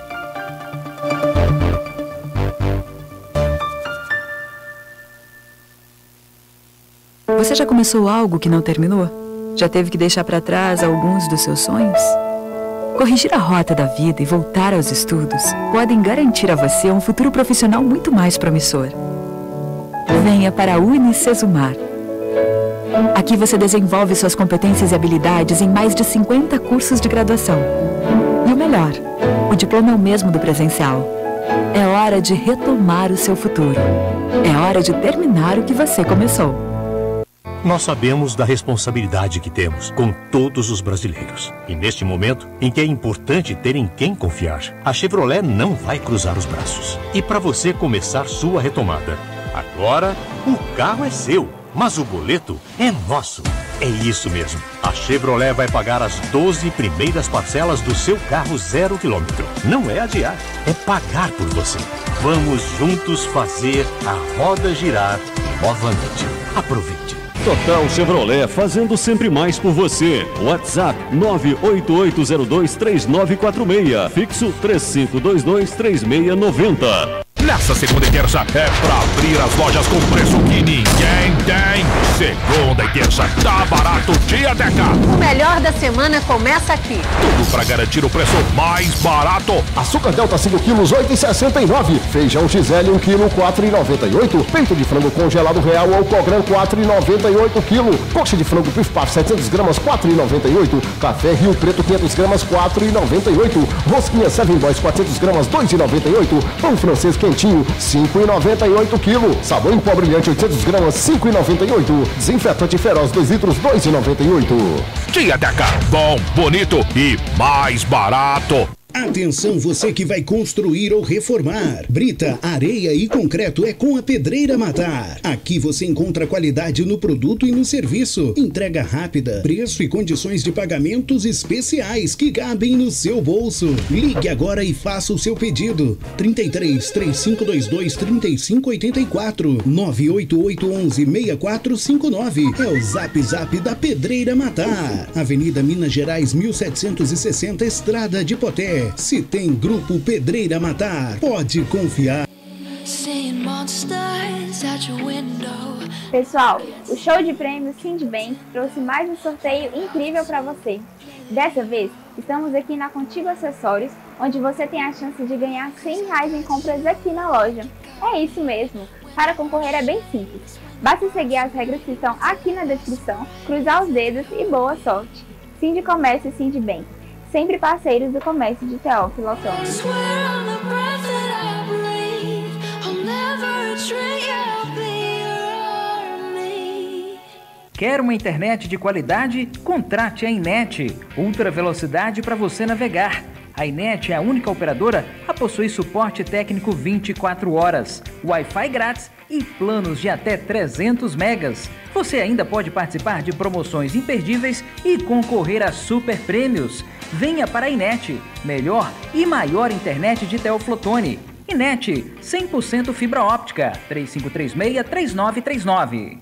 [SPEAKER 6] Você já começou algo que não terminou? Já teve que deixar para trás alguns dos seus sonhos? Corrigir a rota da vida e voltar aos estudos podem garantir a você um futuro profissional muito mais promissor. Venha para a Unicesumar. Aqui você desenvolve suas competências e habilidades em mais de cinquenta cursos de graduação. E o melhor, o diploma é o mesmo do presencial. É hora de retomar o seu futuro. É hora de terminar o que você começou.
[SPEAKER 3] Nós sabemos da responsabilidade que temos com todos os brasileiros. E neste momento, em que é importante ter em quem confiar, a Chevrolet não vai cruzar os braços. E para você começar sua retomada, agora o carro é seu, mas o boleto é nosso. É isso mesmo. A Chevrolet vai pagar as doze primeiras parcelas do seu carro zero quilômetro. Não é adiar, é pagar por você. Vamos juntos fazer a roda girar novamente. Aproveite.
[SPEAKER 4] Total Chevrolet, fazendo sempre mais por você. WhatsApp nove oito oito zero dois três nove quatro seis, fixo três cinco dois dois três seis nove zero.
[SPEAKER 7] Nessa segunda e terça é pra abrir as lojas com preço que ninguém tem. Segunda e terça tá barato Dia Deca.
[SPEAKER 8] O melhor da semana começa aqui.
[SPEAKER 7] Tudo pra garantir o preço mais barato.
[SPEAKER 9] Açúcar Delta cinco quilos, oito reais e sessenta e nove centavos. Feijão Gisele um quilo, quatro reais e noventa e oito centavos. Peito de frango congelado real ou Cogran, quatro reais e noventa e oito centavos quilo. Coxa de frango Pif Paf setecentas gramas, quatro reais e noventa e oito centavos. Café Rio Preto quinhentas gramas, quatro reais e noventa e oito centavos. Rosquinha Seven Boys quatrocentas gramas, dois reais e noventa e oito centavos. Pão francês quentinho, cinco reais e noventa e oito centavos quilo. Sabão em pó brilhante oitocentas gramas, cinco reais e noventa e oito centavos. Desinfetante feroz dois litros, dois reais e noventa e oito centavos.
[SPEAKER 7] Dia Deca, bom, bonito e mais barato.
[SPEAKER 1] Atenção você que vai construir ou reformar. Brita, areia e concreto é com a Pedreira Matar. Aqui você encontra qualidade no produto e no serviço. Entrega rápida, preço e condições de pagamentos especiais que cabem no seu bolso. Ligue agora e faça o seu pedido. trinta e três, três cinco dois dois, trinta e cinco oitenta e quatro, nove oito oito um um, seis quatro cinco nove. É o Zap Zap da Pedreira Matar. Avenida Minas Gerais mil setecentos e sessenta, Estrada de Poté. Se tem Grupo Pedreira Matar, pode confiar.
[SPEAKER 2] Pessoal, o show de prêmios Sindbank trouxe mais um sorteio incrível para você. Dessa vez, estamos aqui na Contigo Acessórios, onde você tem a chance de ganhar cem reais em compras aqui na loja. É isso mesmo, para concorrer é bem simples. Basta seguir as regras que estão aqui na descrição, cruzar os dedos e boa sorte. Sindicomércio e Sindbank, sempre parceiros do comércio de Teófilo Otoni.
[SPEAKER 10] Quer uma internet de qualidade? Contrate a Inet. Ultra velocidade para você navegar. A Inet é a única operadora a possuir suporte técnico vinte e quatro horas, Wi-Fi grátis e planos de até trezentos megas. Você ainda pode participar de promoções imperdíveis e concorrer a super prêmios. Venha para a Inet, melhor e maior internet de Teófilo Otoni. Inet, cem por cento fibra óptica, três cinco três seis, três nove três nove.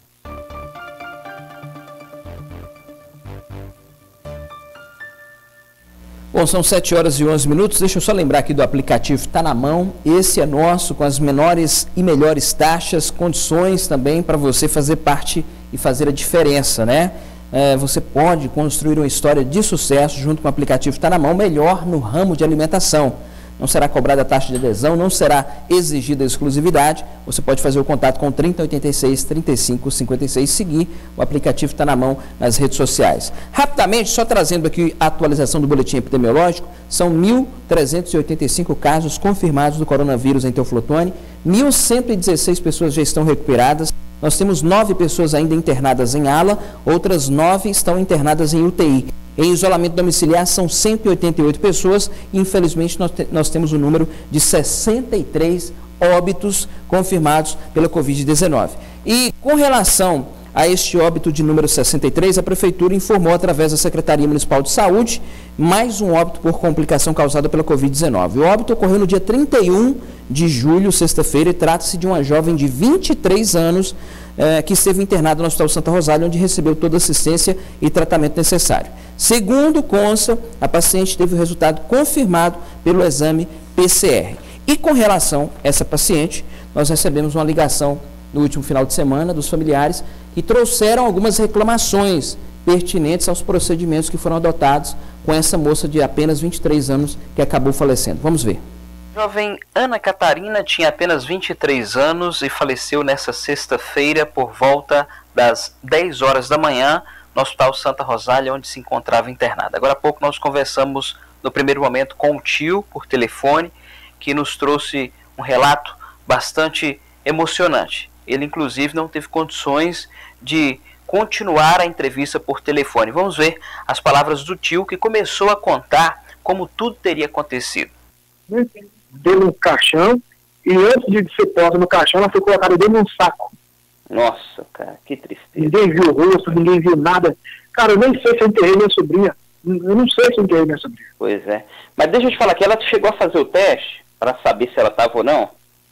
[SPEAKER 5] Bom, são sete horas e onze minutos. Deixa eu só lembrar aqui do aplicativo Tá na Mão. Esse é nosso, com as menores e melhores taxas, condições também para você fazer parte e fazer a diferença, né? É, você pode construir uma história de sucesso junto com o aplicativo Tá na Mão, melhor no ramo de alimentação. Não será cobrada a taxa de adesão, não será exigida a exclusividade. Você pode fazer o contato com trinta, oitenta e seis, trinta e cinco, cinquenta e seis, seguir o aplicativo Tá na Mão nas redes sociais. Rapidamente, só trazendo aqui a atualização do boletim epidemiológico, são mil trezentos e oitenta e cinco casos confirmados do coronavírus em Teófilo Otoni, mil cento e dezesseis pessoas já estão recuperadas. Nós temos nove pessoas ainda internadas em ala, outras nove estão internadas em U T I. Em isolamento domiciliar são cento e oitenta e oito pessoas e, infelizmente, nós, te, nós temos o número de sessenta e três óbitos confirmados pela covid dezenove. E com relação a este óbito de número sessenta e três, a Prefeitura informou através da Secretaria Municipal de Saúde mais um óbito por complicação causada pela covid dezenove. O óbito ocorreu no dia trinta e um de julho, sexta-feira, e trata-se de uma jovem de vinte e três anos eh, que esteve internada no Hospital Santa Rosália, onde recebeu toda a assistência e tratamento necessário. Segundo consta, a paciente teve o resultado confirmado pelo exame P C R. E com relação a essa paciente, nós recebemos uma ligação no último final de semana dos familiares que trouxeram algumas reclamações pertinentes aos procedimentos que foram adotados com essa moça de apenas vinte e três anos que acabou falecendo. Vamos ver.
[SPEAKER 10] Jovem Ana Catarina tinha apenas vinte e três anos e faleceu nesta sexta-feira por volta das dez horas da manhã no Hospital Santa Rosália, onde se encontrava internada. Agora há pouco nós conversamos no primeiro momento com o tio por telefone, que nos trouxe um relato bastante emocionante. Ele, inclusive, não teve condições de continuar a entrevista por telefone. Vamos ver as palavras do tio, que começou a contar como tudo teria acontecido.
[SPEAKER 14] Deu um caixão, e antes de ser posta no caixão, ela foi colocada dentro de um saco.
[SPEAKER 10] Nossa, cara, que tristeza.
[SPEAKER 14] Ninguém viu o rosto, ninguém viu nada. Cara, eu nem sei se eu enterrei minha sobrinha. Eu não sei se eu enterrei minha sobrinha.
[SPEAKER 10] Pois é. Mas deixa eu te falar que ela chegou a fazer o teste para saber se ela estava ou não.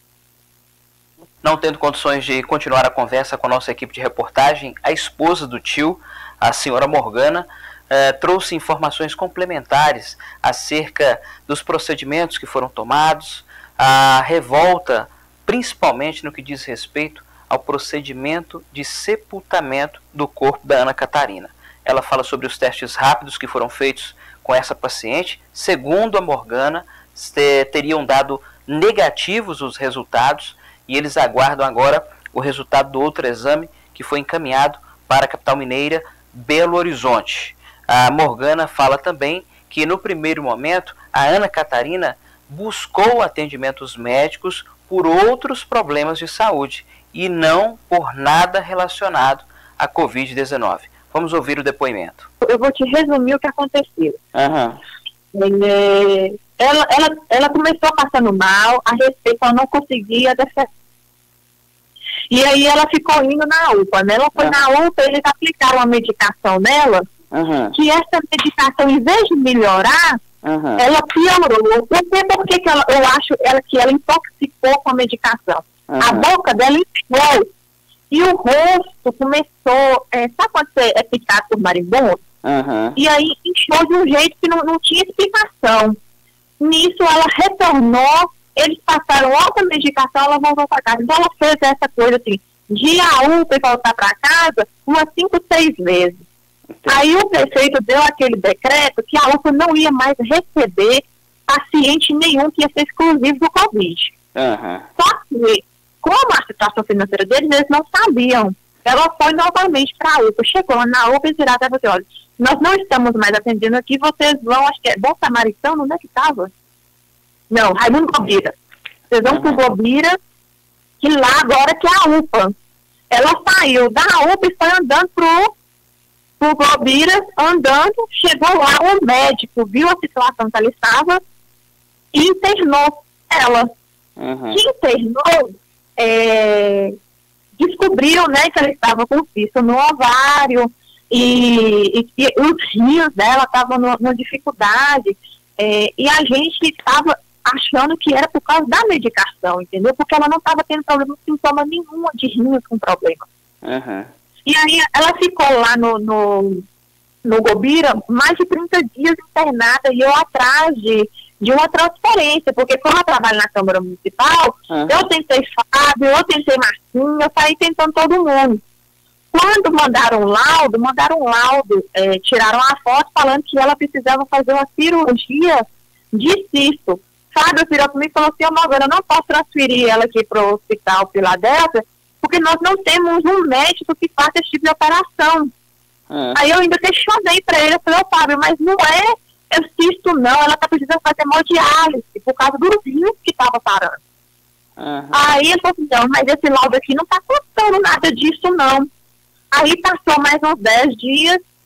[SPEAKER 10] Não tendo condições de continuar a conversa com a nossa equipe de reportagem, a esposa do tio, a senhora Morgana, eh, trouxe informações complementares acerca dos procedimentos que foram tomados, a revolta, principalmente no que diz respeito ao procedimento de sepultamento do corpo da Ana Catarina. Ela fala sobre os testes rápidos que foram feitos com essa paciente. Segundo a Morgana, teriam dado negativos os resultados, e eles aguardam agora o resultado do outro exame que foi encaminhado para a capital mineira, Belo Horizonte. A Morgana fala também que no primeiro momento a Ana Catarina buscou atendimentos médicos por outros problemas de saúde e não por nada relacionado à covid dezenove. Vamos ouvir o depoimento.
[SPEAKER 15] Eu vou te resumir o que aconteceu.
[SPEAKER 10] Uhum.
[SPEAKER 15] É, ela, ela, ela começou passando mal, a respeito, ela não conseguia defender. E aí ela ficou indo na U P A, né? Ela foi uhum. na U P A, eles aplicaram a medicação nela,
[SPEAKER 10] uhum.
[SPEAKER 15] que essa medicação, em vez de melhorar,
[SPEAKER 10] uhum.
[SPEAKER 15] ela piorou. Não sei por que ela, eu acho ela, que ela intoxicou com a medicação.
[SPEAKER 10] Uhum.
[SPEAKER 15] A boca dela inchou. E o rosto começou, é, sabe quando você é picado por marimbondo?
[SPEAKER 10] Uhum.
[SPEAKER 15] E aí inchou de um jeito que não, não tinha explicação. Nisso ela retornou, eles passaram outra medicação, ela voltou para casa. Então ela fez essa coisa assim, de ir à U P A e voltar para casa umas cinco, seis vezes. Entendi. Aí o prefeito deu aquele decreto que a U P A não ia mais receber paciente nenhum que ia ser exclusivo do Covid.
[SPEAKER 10] Uhum.
[SPEAKER 15] Só que, como a situação financeira deles, eles não sabiam. Ela foi novamente para a U P A. Chegou lá na U P A e viraram e falou assim, olha, nós não estamos mais atendendo aqui, vocês vão, acho que é Bom Samaritano, onde é que estava? Não, Raimundo Gobira. Vocês vão uhum. para o Gobira, que lá agora que é a U P A. Ela saiu da U P A e foi andando pro, pro Gobira, andando, chegou lá, o médico viu a situação que ela estava e internou ela.
[SPEAKER 10] Uhum.
[SPEAKER 15] Que internou, é, descobriu, né, que ela estava com cisto no ovário e, e, e os rins dela estavam numa dificuldade, é, e a gente estava achando que era por causa da medicação, entendeu? Porque ela não estava tendo problema, sintoma nenhum de rins com problema.
[SPEAKER 10] Uhum.
[SPEAKER 15] E aí ela ficou lá no, no, no Gobira mais de trinta dias internada e eu atrás de de uma transferência, porque como eu trabalho na Câmara Municipal, uhum. eu tentei Fábio, eu tentei Marcinho, eu saí tentando todo mundo. Quando mandaram um laudo, mandaram um laudo, é, tiraram a foto falando que ela precisava fazer uma cirurgia de cisto. Fábio virou para mim e falou assim, oh, Morgana, eu não posso transferir ela aqui para o Hospital Filadélfia, porque nós não temos um médico que faça esse tipo de operação. Uhum. Aí eu ainda questionei para ele, eu falei, ô oh, Fábio, mas não é eu cisto não, ela tá precisando fazer hemodiálise por causa dos rins que tava parando.
[SPEAKER 10] Uhum.
[SPEAKER 15] Aí ele falou assim, não, mas esse laudo aqui não tá contando nada disso não. Aí passou mais uns dez dias,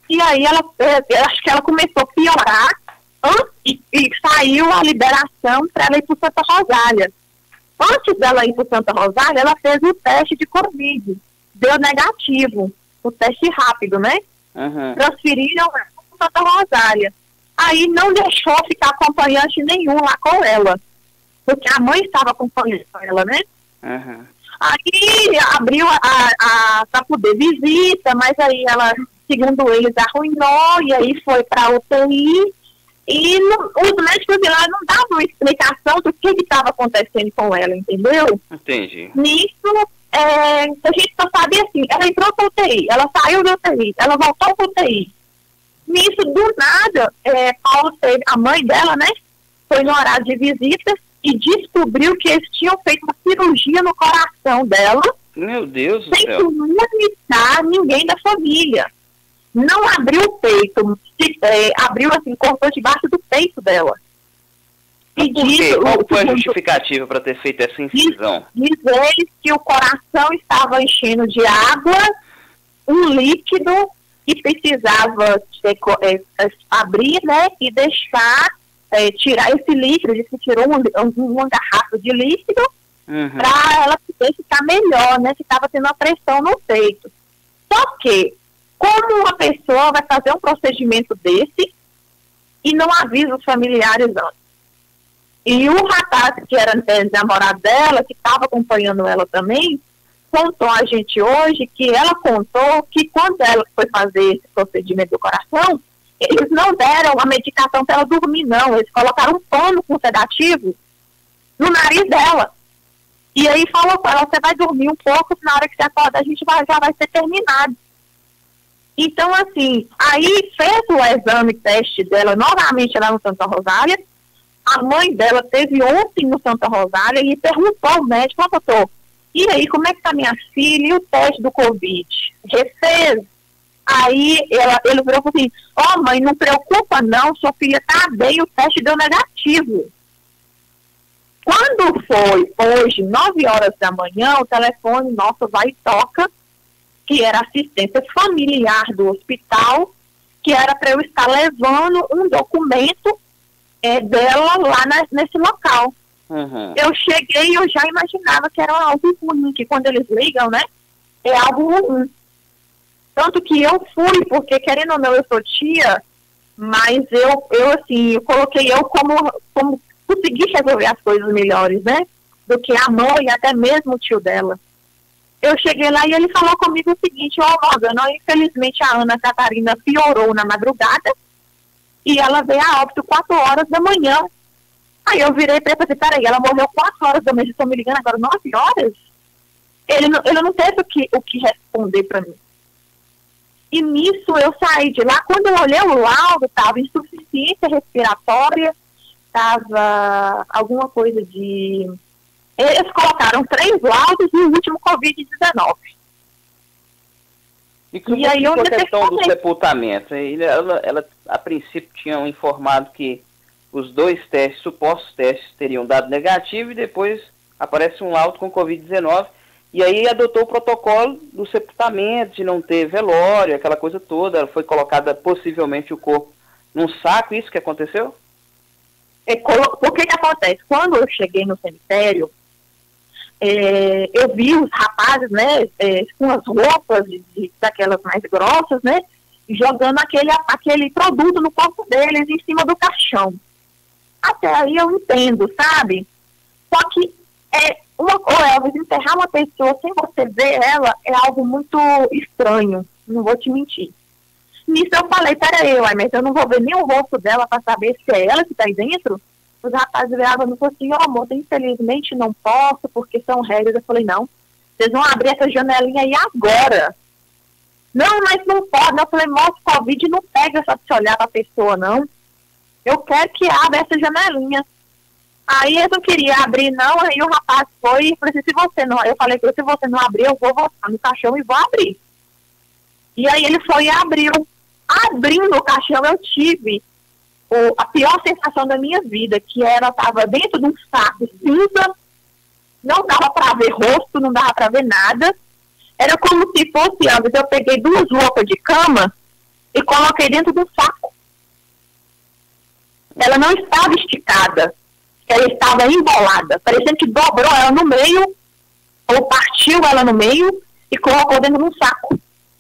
[SPEAKER 15] E aí ela, eu acho que ela começou a piorar antes, e, e saiu a liberação para ela ir para Santa Rosália. Antes dela ir para Santa Rosália, ela fez o teste de Covid. Deu negativo. O teste rápido, né?
[SPEAKER 5] Uhum.
[SPEAKER 15] Transferiram para Santa Rosália. Aí não deixou ficar acompanhante nenhum lá com ela. Porque a mãe estava acompanhando ela, né?
[SPEAKER 5] Uhum.
[SPEAKER 15] Aí abriu a, a, a para poder visita, mas aí ela, segundo eles, arruinou e aí foi para U T I. E não, os médicos de lá não davam uma explicação do que estava acontecendo com ela, entendeu?
[SPEAKER 5] Entendi.
[SPEAKER 15] Nisso, é, a gente só sabia assim, ela entrou para U T I, ela saiu da U T I, ela voltou para U T I. Nisso, do nada, é, Paulo teve, a mãe dela, né, foi no horário de visita e descobriu que eles tinham feito uma cirurgia no coração dela.
[SPEAKER 5] Meu Deus do
[SPEAKER 15] sem
[SPEAKER 5] céu.
[SPEAKER 15] comunicar ninguém da família. Não abriu o peito, se, é, abriu assim, cortou debaixo do peito dela.
[SPEAKER 5] E diz, qual foi a justificativa para ter feito essa incisão?
[SPEAKER 15] Diz, diz eles que o coração estava enchendo de água, um líquido, e precisava é, é, abrir, né, e deixar, é, tirar esse líquido. Diz que tirou um, um, uma garrafa de líquido, uhum, para ela poder ficar melhor, né, que estava tendo uma pressão no peito. Só que, como uma pessoa vai fazer um procedimento desse e não avisa os familiares antes? E o rapaz, que era namorado dela, que estava acompanhando ela também, contou a gente hoje que ela contou que quando ela foi fazer esse procedimento do coração, eles não deram a medicação para ela dormir, não. Eles colocaram um pano com sedativo no nariz dela. E aí falou com ela, você vai dormir um pouco, na hora que você acordar a gente vai, já vai ser terminado. Então, assim, aí fez o exame teste dela novamente lá no Santa Rosália. A mãe dela teve ontem no Santa Rosália e perguntou ao médico, ó, doutor, e aí, como é que tá minha filha e o teste do Covid? Refez. Aí ela, ele virou e falou assim, ó, oh, mãe, não preocupa não, sua filha tá bem, o teste deu negativo. Quando foi hoje, nove horas da manhã, o telefone nosso vai e toca, que era assistência familiar do hospital, que era para eu estar levando um documento é, dela lá na, nesse local. Uhum. Eu cheguei e eu já imaginava que era algo ruim, que quando eles ligam, né, é algo ruim. Tanto que eu fui, porque querendo ou não, eu sou tia, mas eu, eu assim, eu coloquei eu como, como consegui resolver as coisas melhores, né, do que a mãe e até mesmo o tio dela. Eu cheguei lá e ele falou comigo o seguinte, ó, oh, Morgana, infelizmente a Ana Catarina piorou na madrugada e ela veio a óbito quatro horas da manhã. Aí eu virei para ele e falei, peraí, ela morreu quatro horas da manhã, vocês estão me ligando agora nove horas? Ele não, ele não teve o que, o que responder para mim. E nisso eu saí de lá, quando eu olhei o laudo, estava insuficiência respiratória, estava alguma coisa de... Eles colocaram três laudos e o último covid dezenove.
[SPEAKER 5] E como e aí, a questão do sepultamento? Ele, ela, ela, a princípio, tinham informado que os dois testes, supostos testes, teriam dado negativo e depois aparece um laudo com covid dezenove. E aí adotou o protocolo do sepultamento, de não ter velório, aquela coisa toda. Foi colocada possivelmente o corpo num saco, isso que aconteceu?
[SPEAKER 15] É, o que que acontece? Quando eu cheguei no cemitério, É, eu vi os rapazes, né, é, com as roupas de, de, daquelas mais grossas, né, jogando aquele, aquele produto no corpo deles em cima do caixão. Até aí eu entendo, sabe? Só que é, uma, ou Elvis, enterrar uma pessoa sem você ver ela é algo muito estranho, não vou te mentir. Nisso eu falei, peraí, uai, mas eu não vou ver nem o rosto dela para saber se é ela que está aí dentro? Os rapazes viravam e falaram assim, ó, oh, moça, infelizmente não posso, porque são regras. Eu falei, não, vocês vão abrir essa janelinha aí agora. Não, mas não pode. Eu falei, moça, o Covid não pega só de se olhar para a pessoa, não. Eu quero que abra essa janelinha. Aí eles não queriam abrir, não, aí o rapaz foi e falou assim, se você não... Eu falei, se você não abrir, eu vou voltar no caixão e vou abrir. E aí ele foi e abriu. Abrindo o caixão, eu tive... O, a pior sensação da minha vida, que ela estava dentro de um saco cinza, não dava para ver rosto, não dava para ver nada. Era como se fosse, eu peguei duas roupas de cama e coloquei dentro do saco. Ela não estava esticada, ela estava embolada, parecendo que dobrou ela no meio, ou partiu ela no meio e colocou dentro de um saco.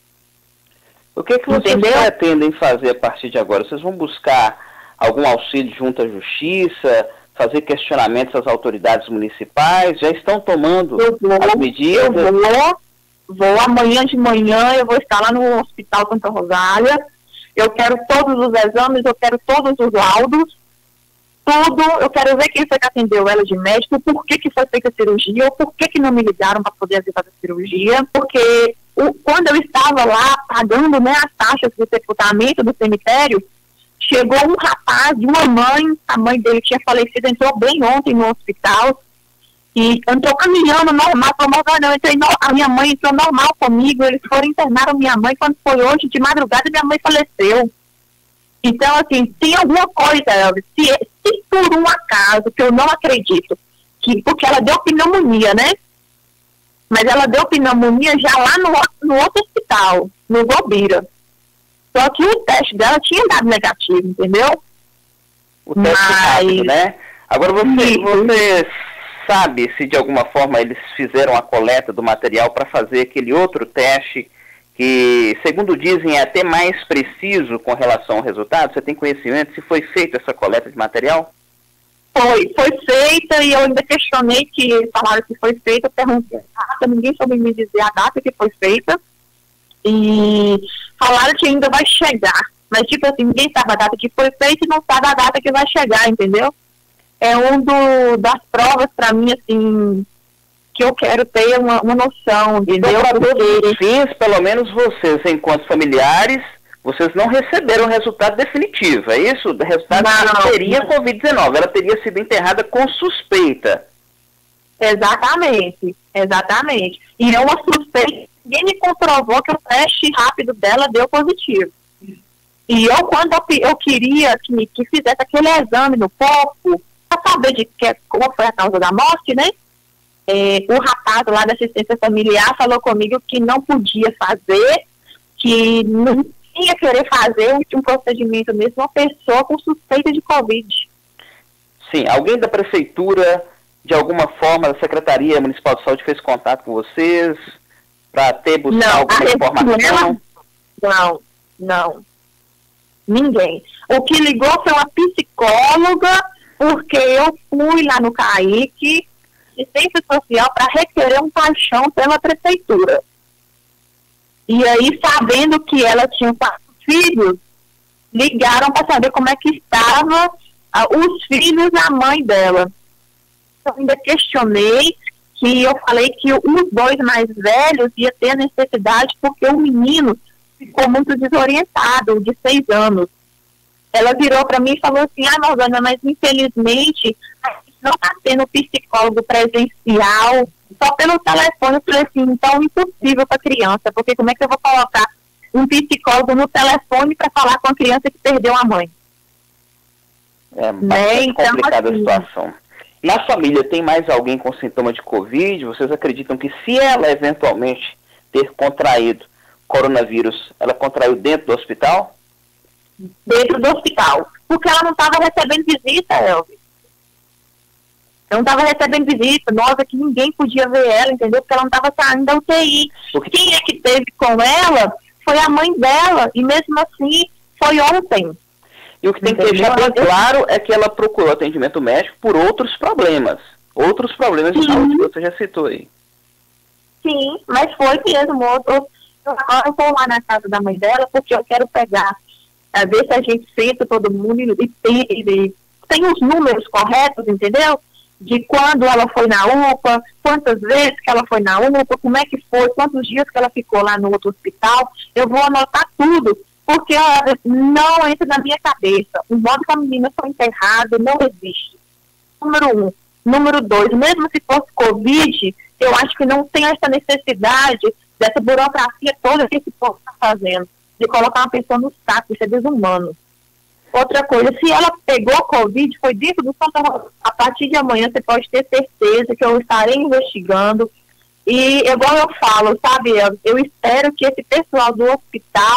[SPEAKER 5] O que, que vocês Entendeu? pretendem fazer a partir de agora? Vocês vão buscar algum auxílio junto à justiça, fazer questionamentos às autoridades municipais? Já estão tomando
[SPEAKER 15] vou,
[SPEAKER 5] as medidas?
[SPEAKER 15] Eu vou, vou amanhã de manhã, eu vou estar lá no Hospital Santa Rosália. Eu quero todos os exames, eu quero todos os laudos, tudo. Eu quero ver quem foi que atendeu ela de médico, por que, que foi feita a cirurgia, ou por que, que não me ligaram para poder fazer a cirurgia, porque o, quando eu estava lá pagando, né, as taxas de sepultamento do cemitério, chegou um rapaz de uma mãe, a mãe dele tinha falecido, entrou bem ontem no hospital, e entrou caminhando normal, falou, não, eu entrei no, a minha mãe entrou normal comigo, eles foram internar a minha mãe, quando foi hoje, de madrugada, minha mãe faleceu. Então, assim, tem alguma coisa, Elvis, se, se por um acaso, que eu não acredito, que, porque ela deu pneumonia, né? Mas ela deu pneumonia já lá no, no outro hospital, no Gobira. Só que o teste dela tinha dado negativo, entendeu?
[SPEAKER 5] O teste Mas... rápido, né? Agora, você, você sabe se de alguma forma eles fizeram a coleta do material para fazer aquele outro teste que, segundo dizem, é até mais preciso com relação ao resultado? Você tem conhecimento se foi feita essa coleta de material?
[SPEAKER 15] Foi, foi feita e eu ainda questionei que falaram que foi feita, eu perguntei a data, ninguém soube me dizer a data que foi feita e falaram que ainda vai chegar, mas tipo assim, ninguém sabe a data que foi feita e não sabe a data que vai chegar, entendeu? É um do, das provas para mim, assim, que eu quero ter uma, uma noção, entendeu?
[SPEAKER 5] Então, para todos os fins, pelo menos vocês, enquanto familiares, vocês não receberam o resultado definitivo, é isso? O resultado não, que teria covid dezenove, ela teria sido enterrada com suspeita.
[SPEAKER 15] Exatamente, exatamente. E é uma suspeita, ninguém me comprovou que o teste rápido dela deu positivo. E eu, quando eu, eu queria que, que fizesse aquele exame no corpo, para saber de que, qual foi a causa da morte, né? É, o rapaz lá da assistência familiar falou comigo que não podia fazer, que não ia querer fazer um, um procedimento mesmo, uma pessoa com suspeita de Covid.
[SPEAKER 5] Sim, alguém da prefeitura, de alguma forma, da Secretaria Municipal de Saúde fez contato com vocês para ter, buscar
[SPEAKER 15] não,
[SPEAKER 5] alguma informação?
[SPEAKER 15] Não, não, ninguém. O que ligou foi uma psicóloga, porque eu fui lá no CAIC, assistência social, para requerer um caixão pela prefeitura. E aí, sabendo que ela tinha quatro filhos, ligaram para saber como é que estavam uh, os filhos da mãe dela. Eu ainda questionei, que eu falei que os dois mais velhos ia ter necessidade, porque o menino ficou muito desorientado, de seis anos. Ela virou para mim e falou assim, ah, Morgana, mas infelizmente a gente não está tendo psicólogo presencial, só pelo telefone. Eu falei assim, então impossível para a criança, porque como é que eu vou colocar um psicólogo no telefone para falar com a criança que perdeu a mãe?
[SPEAKER 5] É bastante então, complicada assim, a situação. Na família tem mais alguém com sintoma de Covid? Vocês acreditam que se ela eventualmente ter contraído coronavírus, ela contraiu dentro do hospital?
[SPEAKER 15] Dentro do hospital, porque ela não estava recebendo visita, Elvis. Não estava recebendo visita, nossa, que ninguém podia ver ela, entendeu? Porque ela não estava saindo da U T I. Porque... Quem é que teve com ela foi a mãe dela, e mesmo assim foi ontem.
[SPEAKER 5] E o que tem que deixar bem claro é que ela procurou atendimento médico por outros problemas. Outros problemas de saúde que você já citou aí.
[SPEAKER 15] Sim, mas foi mesmo. Eu, agora eu vou lá na casa da mãe dela, porque eu quero pegar, a ver se a gente senta todo mundo e tem, e tem os números corretos, entendeu? De quando ela foi na U P A, quantas vezes que ela foi na U P A, como é que foi, quantos dias que ela ficou lá no outro hospital. Eu vou anotar tudo, porque ó, não entra na minha cabeça. O modo que a menina foi enterrada não existe. Número um. Número dois, mesmo se fosse Covid, eu acho que não tem essa necessidade dessa burocracia toda que esse povo está fazendo, de colocar uma pessoa no saco, isso é desumano. Outra coisa, se ela pegou Covid, foi dentro do Santa Rosa, a partir de amanhã você pode ter certeza que eu estarei investigando. E, igual eu falo, sabe, eu, eu espero que esse pessoal do hospital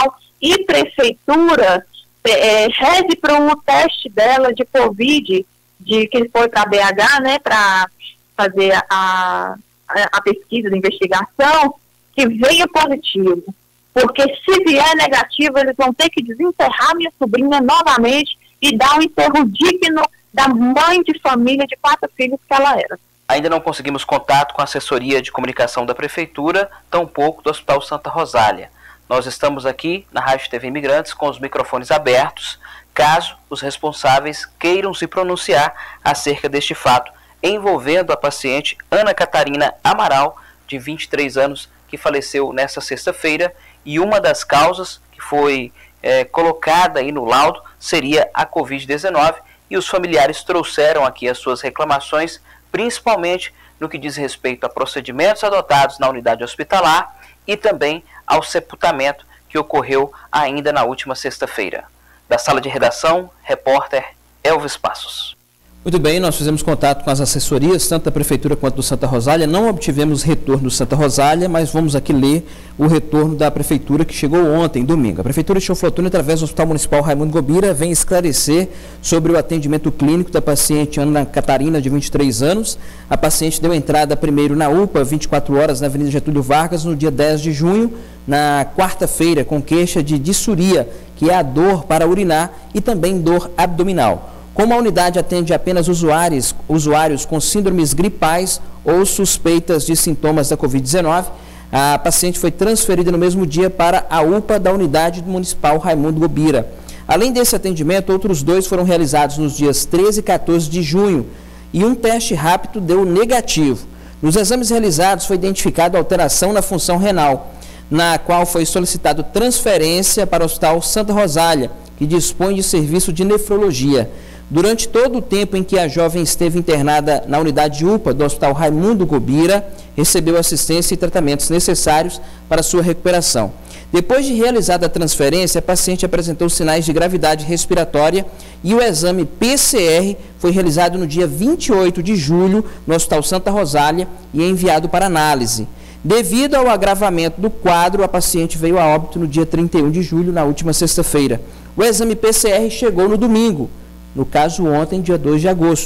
[SPEAKER 15] e prefeitura é, reze para o teste dela de Covid, de que foi para B H, né, para fazer a, a, a pesquisa de investigação, que venha positivo. Porque se vier negativo, eles vão ter que desenterrar minha sobrinha novamente e dar um enterro digno da mãe de família de quatro filhos que ela era.
[SPEAKER 5] Ainda não conseguimos contato com a assessoria de comunicação da Prefeitura, tampouco do Hospital Santa Rosália. Nós estamos aqui na Rádio T V Imigrantes com os microfones abertos, caso os responsáveis queiram se pronunciar acerca deste fato, envolvendo a paciente Ana Catarina Amaral, de vinte e três anos, que faleceu nesta sexta-feira, e uma das causas que foi é, colocada aí no laudo seria a covid dezenove, e os familiares trouxeram aqui as suas reclamações, principalmente no que diz respeito a procedimentos adotados na unidade hospitalar e também ao sepultamento que ocorreu ainda na última sexta-feira. Da sala de redação, repórter Elvis Passos. Muito bem, nós fizemos contato com as assessorias, tanto da Prefeitura quanto do Santa Rosália. Não obtivemos retorno do Santa Rosália, mas vamos aqui ler o retorno da Prefeitura, que chegou ontem, domingo. A Prefeitura de Teoflotone, através do Hospital Municipal Raimundo Gobira, vem esclarecer sobre o atendimento clínico da paciente Ana Catarina, de vinte e três anos. A paciente deu entrada primeiro na U P A, vinte e quatro horas, na Avenida Getúlio Vargas, no dia dez de junho, na quarta-feira, com queixa de dissuria, que é a dor para urinar e também dor abdominal. Como a unidade atende apenas usuários, usuários com síndromes gripais ou suspeitas de sintomas da covid dezenove, a paciente foi transferida no mesmo dia para a U P A da unidade municipal Raimundo Gobira. Além desse atendimento, outros dois foram realizados nos dias treze e quatorze de junho e um teste rápido deu negativo. Nos exames realizados foi identificada alteração na função renal, na qual foi solicitado transferência para o Hospital Santa Rosália, que dispõe de serviço de nefrologia. Durante todo o tempo em que a jovem esteve internada na unidade U P A do Hospital Raimundo Gobira, recebeu assistência e tratamentos necessários para sua recuperação. Depois de realizada a transferência, a paciente apresentou sinais de gravidade respiratória e o exame P C R foi realizado no dia vinte e oito de julho no Hospital Santa Rosália e enviado para análise. Devido ao agravamento do quadro, a paciente veio a óbito no dia trinta e um de julho, na última sexta-feira. O exame P C R chegou no domingo, no caso ontem, dia dois de agosto.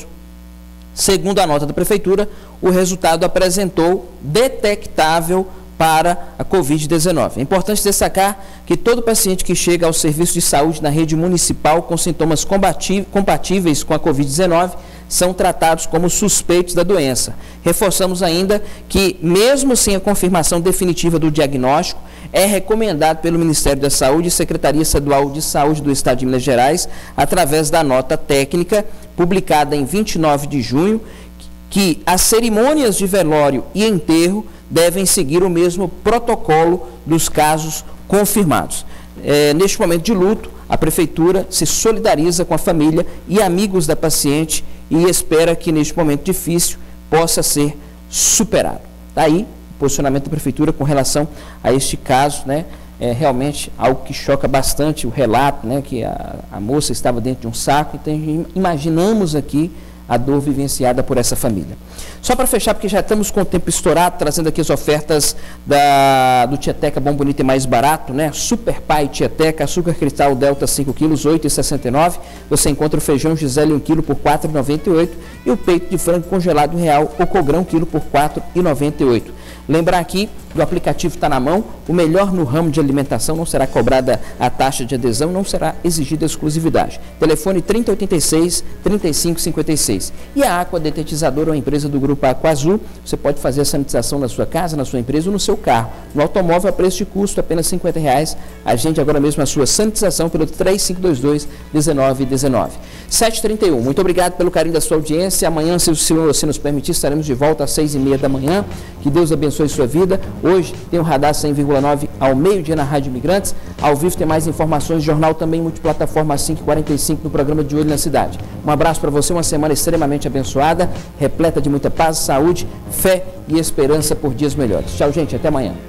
[SPEAKER 5] Segundo a nota da Prefeitura, o resultado apresentou detectável para a covid dezenove. É importante destacar que todo paciente que chega ao serviço de saúde na rede municipal com sintomas compatíveis com a covid dezenove são tratados como suspeitos da doença. Reforçamos ainda que, mesmo sem a confirmação definitiva do diagnóstico, é recomendado pelo Ministério da Saúde e Secretaria Estadual de Saúde do Estado de Minas Gerais, através da nota técnica publicada em vinte e nove de junho, que as cerimônias de velório e enterro devem seguir o mesmo protocolo dos casos confirmados. É, neste momento de luto, a Prefeitura se solidariza com a família e amigos da paciente e espera que neste momento difícil possa ser superado. Daí, o posicionamento da Prefeitura com relação a este caso, né? É realmente algo que choca bastante o relato, né? Que a, a moça estava dentro de um saco, então imaginamos aqui a dor vivenciada por essa família. Só para fechar, porque já estamos com o tempo estourado, trazendo aqui as ofertas da, do Tieteca Bom, Bonito e Mais Barato, né? Super Pai Tieteca, açúcar cristal Delta cinco quilos, oito reais e sessenta e nove centavos. Você encontra o feijão Gisele um quilo por quatro reais e noventa e oito centavos e o peito de frango congelado real, o cogrão quilo por quatro reais e noventa e oito centavos. Lembrar aqui, o aplicativo está na mão, o melhor no ramo de alimentação, não será cobrada a taxa de adesão, não será exigida exclusividade. Telefone trinta, oitenta e seis, trinta e cinco, cinquenta e seis. E a Aqua Detetizadora, uma empresa do Grupo Aqua Azul, você pode fazer a sanitização na sua casa, na sua empresa ou no seu carro. No automóvel, a preço de custo, apenas cinquenta reais. Agende agora mesmo a sua sanitização pelo três cinco dois dois, um nove um nove. sete e trinta e um, muito obrigado pelo carinho da sua audiência. Amanhã, se o senhor assim nos permitir, estaremos de volta às seis e meia da manhã. Que Deus abençoe sua vida. Hoje tem o Radar cem vírgula nove ao meio-dia na Rádio Imigrantes. Ao vivo tem mais informações, jornal também multiplataforma às cinco e quarenta e cinco no programa De Olho na Cidade. Um abraço para você, uma semana extremamente abençoada, repleta de muita paz, saúde, fé e esperança por dias melhores. Tchau, gente, até amanhã.